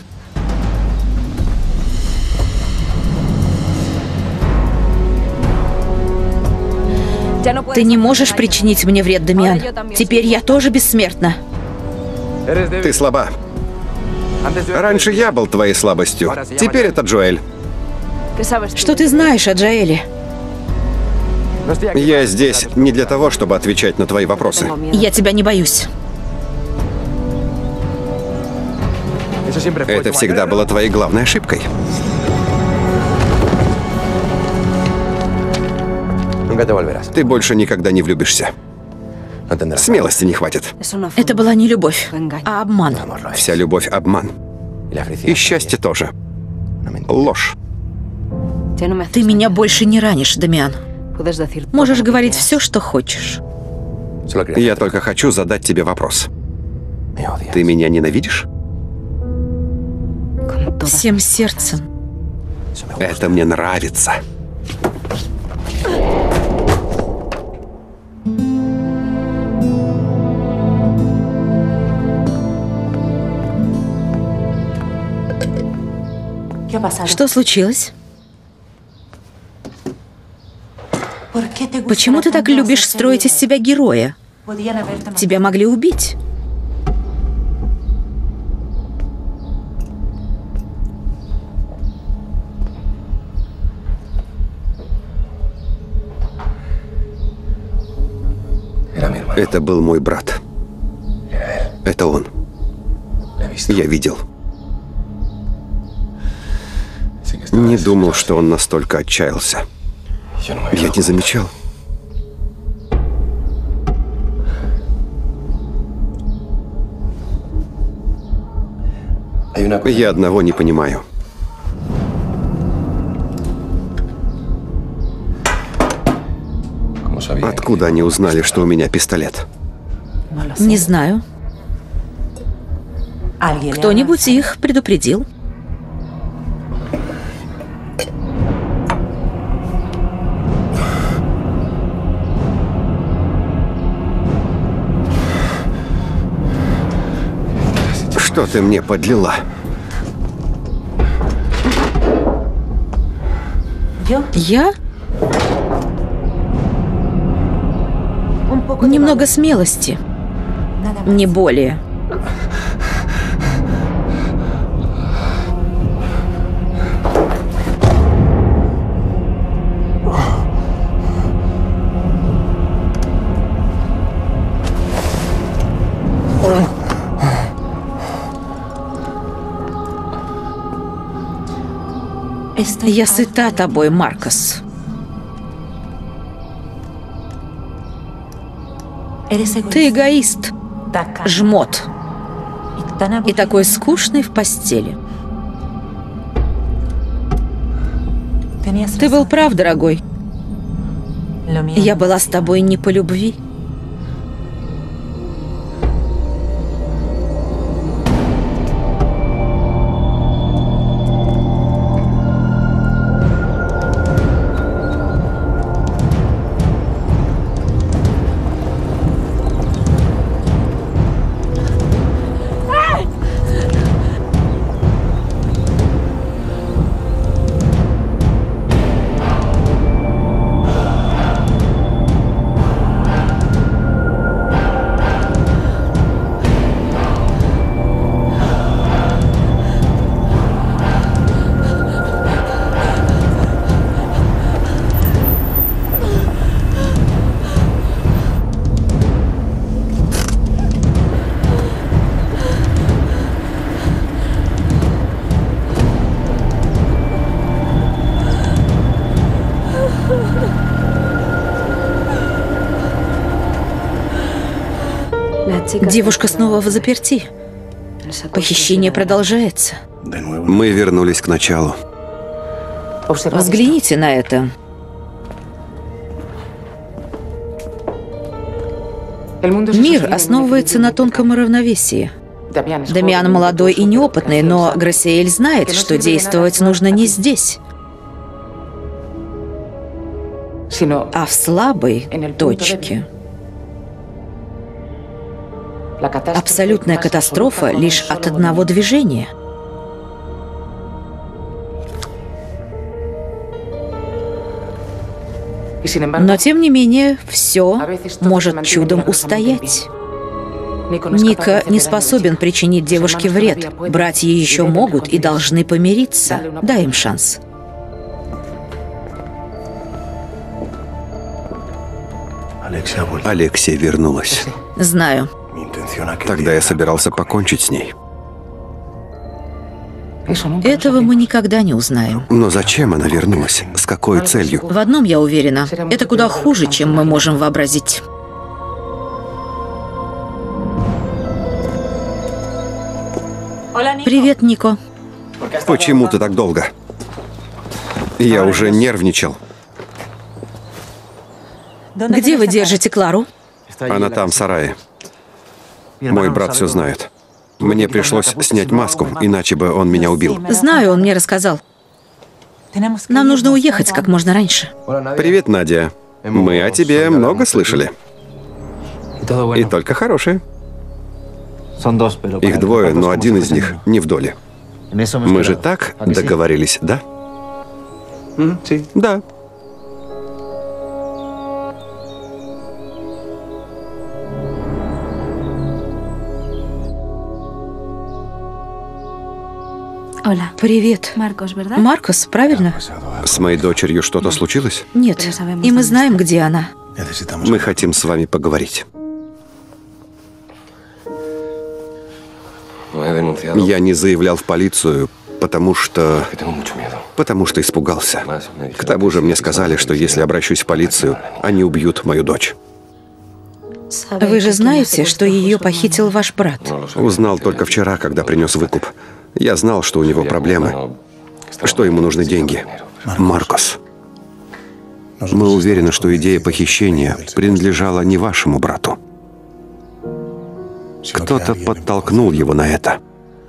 Ты не можешь причинить мне вред, Дамиан. Теперь я тоже бессмертна. Ты слаба. Раньше я был твоей слабостью. Теперь это Джоэль. Что ты знаешь о Джоэле? Я здесь не для того, чтобы отвечать на твои вопросы. Я тебя не боюсь. Это всегда было твоей главной ошибкой. Ты больше никогда не влюбишься. Смелости не хватит. Это была не любовь, а обман. Вся любовь — обман. И счастье тоже. Ложь. Ты меня больше не ранишь, Дамиан. Можешь говорить все, что хочешь. Я только хочу задать тебе вопрос. Ты меня ненавидишь? Всем сердцем. Это мне нравится. Что случилось? Почему ты так любишь строить из себя героя? Тебя могли убить. Это был мой брат. Это он. Я видел. Не думал, что он настолько отчаялся. Я не замечал. Я одного не понимаю. Откуда они узнали, что у меня пистолет? Не знаю. Кто-нибудь их предупредил. Что ты мне подлила? Я? Немного смелости. Не более. Я сыта тобой, Маркос. Ты эгоист, жмот и такой скучный в постели. Ты был прав, дорогой. Я была с тобой не по любви. Девушка снова в заперти. Похищение продолжается. Мы вернулись к началу. Взгляните на это. Мир основывается на тонком равновесии. Дамиан молодой и неопытный, но Грасиэль знает, что действовать нужно не здесь, а в слабой точке. Абсолютная катастрофа лишь от одного движения. Но, тем не менее, все может чудом устоять. Ника не способен причинить девушке вред. Братья еще могут и должны помириться. Дай им шанс. Алексия вернулась. Знаю. Тогда я собирался покончить с ней. Этого мы никогда не узнаем. Но зачем она вернулась? С какой целью? В одном я уверена. Это куда хуже, чем мы можем вообразить. Привет, Нико. Почему ты так долго? Я уже нервничал. Где вы держите Клару? Она там, в сарае. Мой брат все знает. Мне пришлось снять маску, иначе бы он меня убил. Знаю, он мне рассказал. Нам нужно уехать как можно раньше. Привет, Надя. Мы о тебе много слышали. И только хорошие. Их двое, но один из них не в доле. Мы же так договорились, да? Да. Привет. Маркос, правильно? С моей дочерью что-то случилось? Нет, и мы знаем, где она. Мы хотим с вами поговорить. Я не заявлял в полицию, потому что... Потому что испугался. К тому же мне сказали, что если обращусь в полицию, они убьют мою дочь. Вы же знаете, что ее похитил ваш брат? Узнал только вчера, когда принес выкуп. Я знал, что у него проблемы, что ему нужны деньги. Маркос, мы уверены, что идея похищения принадлежала не вашему брату. Кто-то подтолкнул его на это.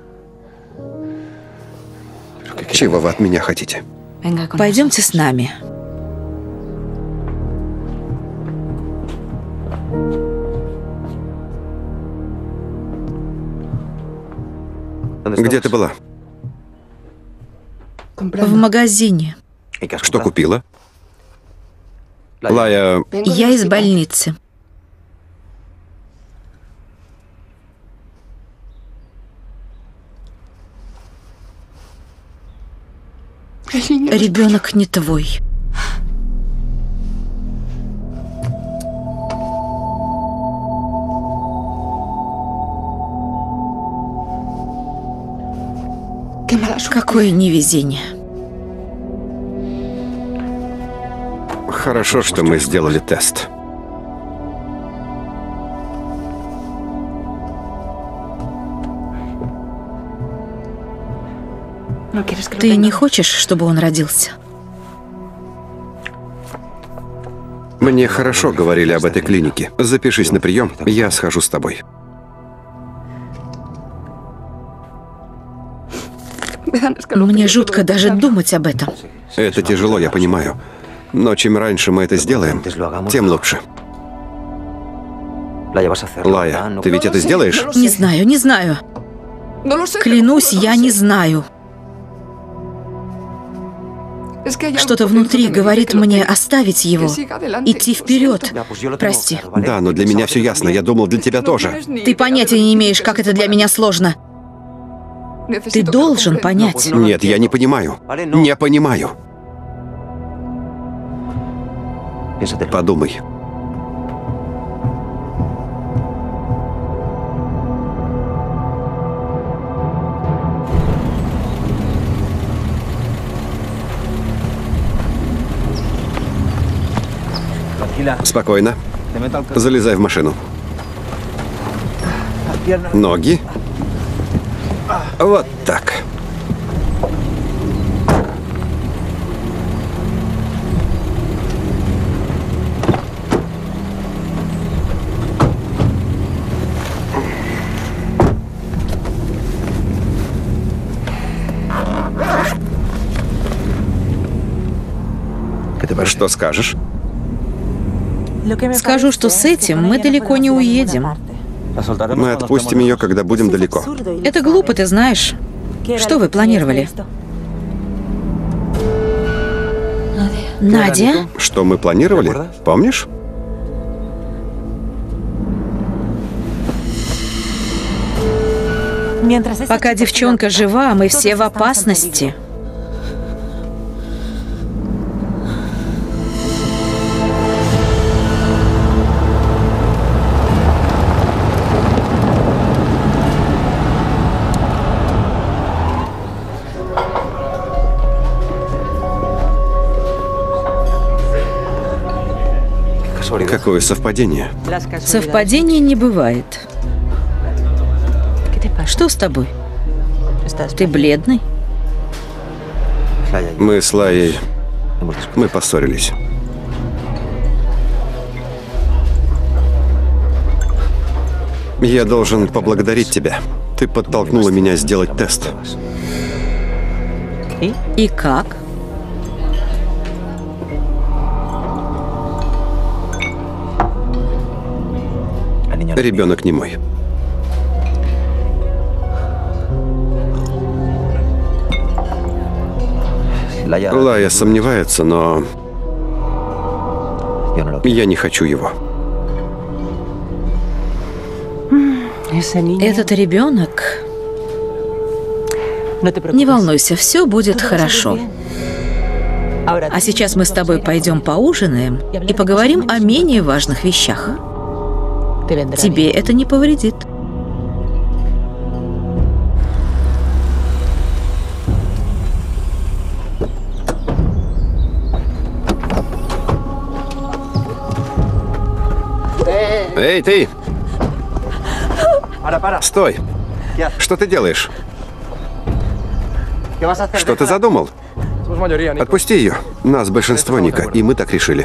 Чего вы от меня хотите? Пойдемте с нами. Где ты была? В магазине. Что купила? Лая... Я из больницы. Ребенок не твой. Какое невезение. Хорошо, что мы сделали тест. Ты не хочешь, чтобы он родился? Мне хорошо говорили об этой клинике. Запишись на прием, я схожу с тобой. Мне жутко даже думать об этом. Это тяжело, я понимаю. Но чем раньше мы это сделаем, тем лучше. Лая, ты ведь это сделаешь? Не знаю, не знаю. Клянусь, я не знаю. Что-то внутри говорит мне оставить его, идти вперед. Прости. Да, но для меня все ясно. Я думал, для тебя тоже. Ты понятия не имеешь, как это для меня сложно. Ты должен понять. Нет, я не понимаю. Не понимаю. Подумай. Спокойно. Залезай в машину. Ноги. Вот так. Что скажешь? Скажу, что с этим мы далеко не уедем. Мы отпустим ее, когда будем далеко. Это глупо, ты знаешь. Что вы планировали? Надя? Что мы планировали? Помнишь? Пока девчонка жива, мы все в опасности. Какое совпадение? Совпадений не бывает. Что с тобой? Ты бледный? Мы с Лаей... Мы поссорились. Я должен поблагодарить тебя. Ты подтолкнула меня сделать тест. И как? Ребенок не мой. Лая сомневается, но я не хочу его. Этот ребенок... Не волнуйся, все будет хорошо. А сейчас мы с тобой пойдем поужинаем и поговорим о менее важных вещах. Тебе это не повредит. Эй, ты! Стой! Что ты делаешь? Что ты задумал? Отпусти ее. Нас большинство, Ника, и мы так решили.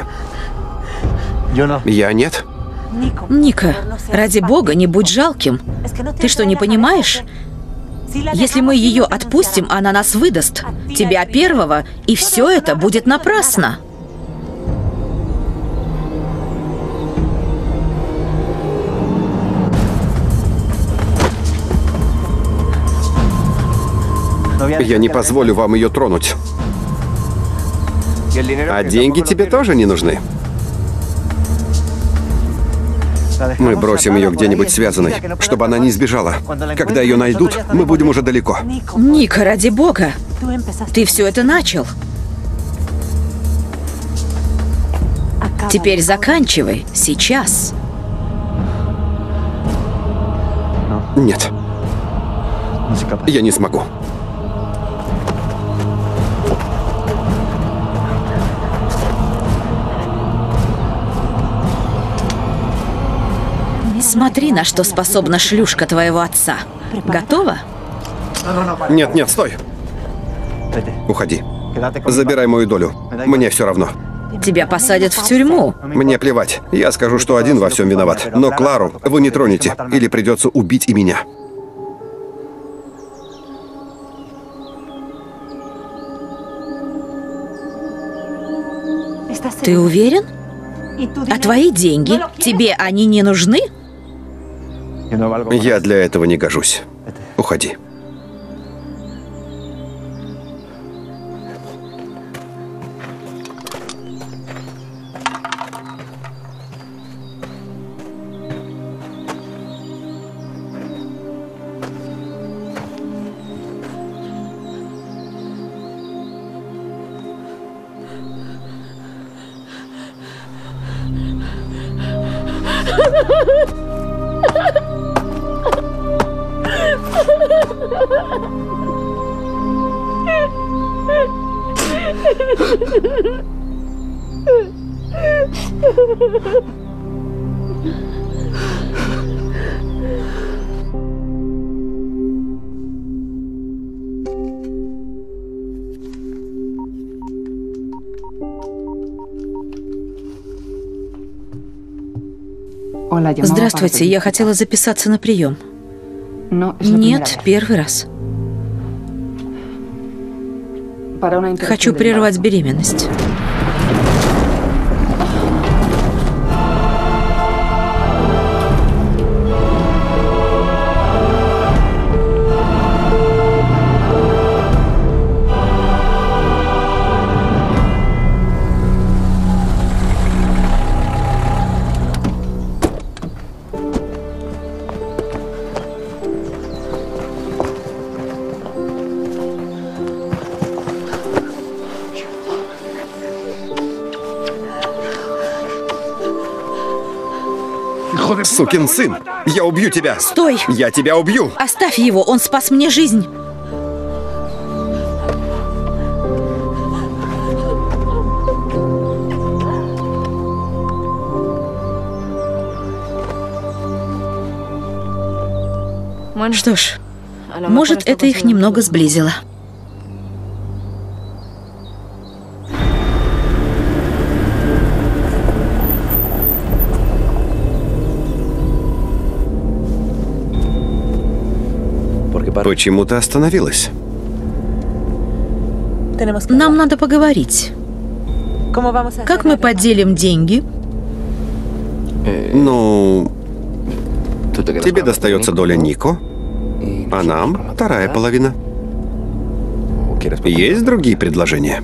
Я нет. Ника, ради бога, не будь жалким. Ты что, не понимаешь? Если мы ее отпустим, она нас выдаст. Тебя первого, и все это будет напрасно. Я не позволю вам ее тронуть. А деньги тебе тоже не нужны. Мы бросим ее где-нибудь связанной, чтобы она не сбежала. Когда ее найдут, мы будем уже далеко. Ника, ради бога, ты все это начал. Теперь заканчивай, сейчас. Нет. Я не смогу. Смотри, на что способна шлюшка твоего отца. Готова? Нет, нет, стой. Уходи. Забирай мою долю. Мне все равно. Тебя посадят в тюрьму. Мне плевать. Я скажу, что один во всем виноват. Но Клару вы не тронете, или придется убить и меня. Ты уверен? А твои деньги? Тебе они не нужны? Я для этого не гожусь. Уходи. Здравствуйте, я хотела записаться на прием. Нет, первый раз. Хочу прервать беременность. Сукин сын! Я убью тебя! Стой! Я тебя убью! Оставь его, он спас мне жизнь. Что ж, может, это их немного сблизило. Почему ты остановилась? Нам надо поговорить. Как мы поделим деньги? Ну, тебе достается доля Нико, а нам вторая половина. Есть другие предложения?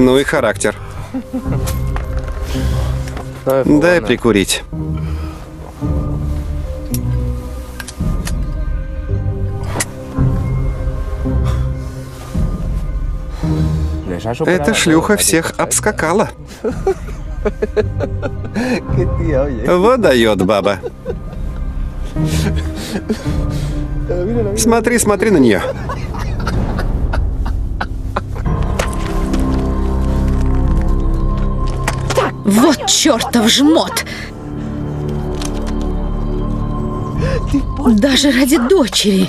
Ну и характер. Дай прикурить. Эта шлюха всех обскакала. Вот дает баба. Смотри, смотри на нее. Вот чертов жмот! Даже ради дочери.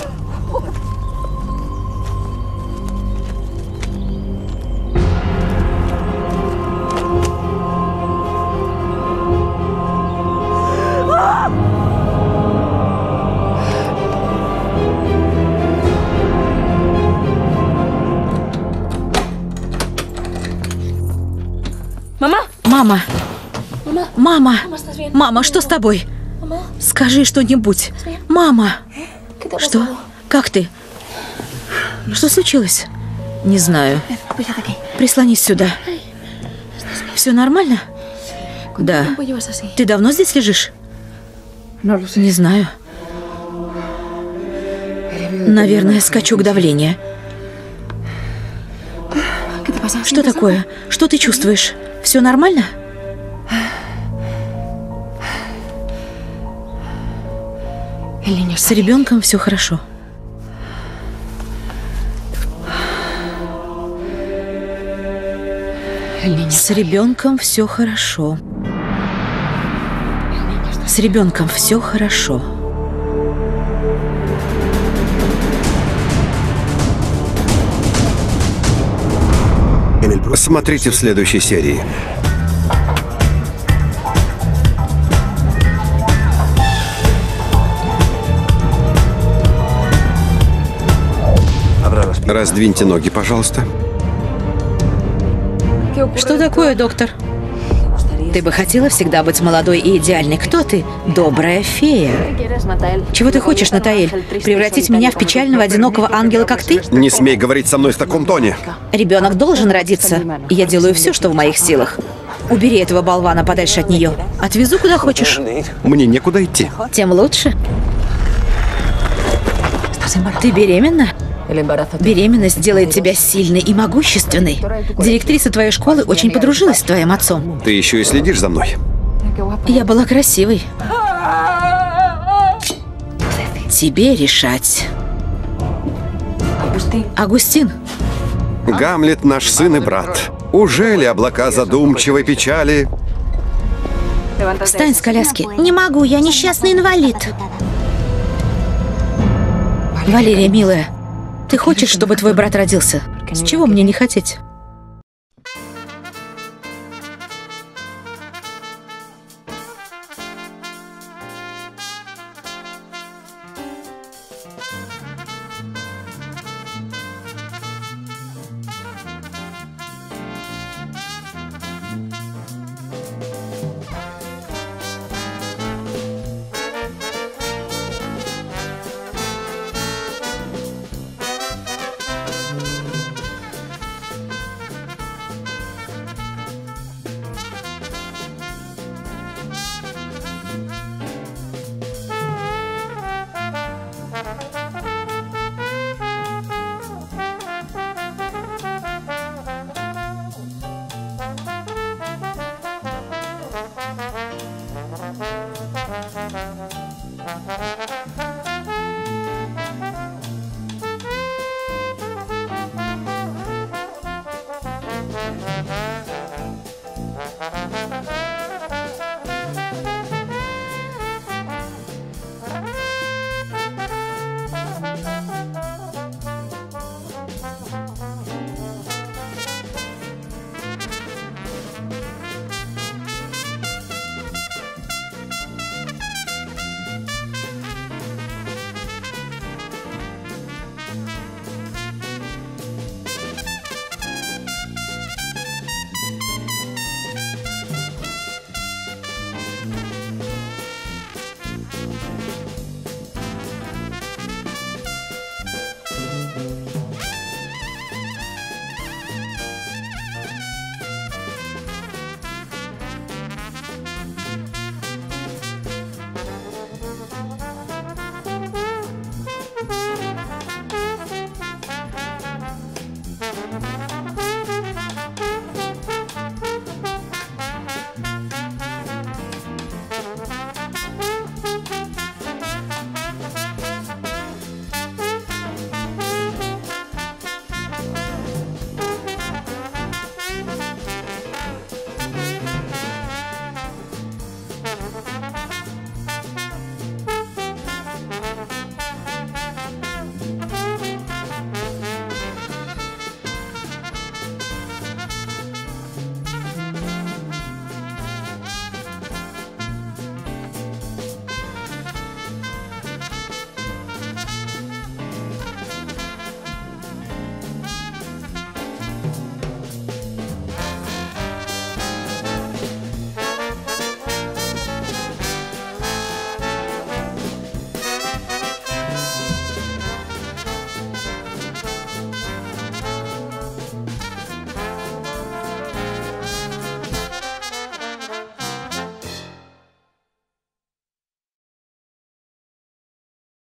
Мама! Мама! Мама, что с тобой? Скажи что-нибудь. Мама! Что? Как ты? Что случилось? Не знаю. Прислонись сюда. Все нормально? Да. Ты давно здесь лежишь? Не знаю. Наверное, скачок давления. Что такое? Что ты чувствуешь? Все нормально? С ребенком все хорошо. С ребенком все хорошо. С ребенком все хорошо. Смотрите в следующей серии. Раздвиньте ноги, пожалуйста. Что такое, доктор? Ты бы хотела всегда быть молодой и идеальной. Кто ты? Добрая фея. Чего ты хочешь, Натаэль? Превратить меня в печального, одинокого ангела, как ты? Не смей говорить со мной в таком тоне. Ребенок должен родиться. Я делаю все, что в моих силах. Убери этого болвана подальше от нее. Отвезу куда хочешь. Мне некуда идти. Тем лучше. Ты беременна? Беременность делает тебя сильной и могущественной. Директриса твоей школы очень подружилась с твоим отцом. Ты еще и следишь за мной. Я была красивой. Тебе решать. Агустин. Гамлет наш сын и брат. Уже ли облака задумчивой печали? Встань с коляски. Не могу, я несчастный инвалид. Валерия, милая, ты хочешь, чтобы твой брат родился? С чего мне не хотеть? Bye.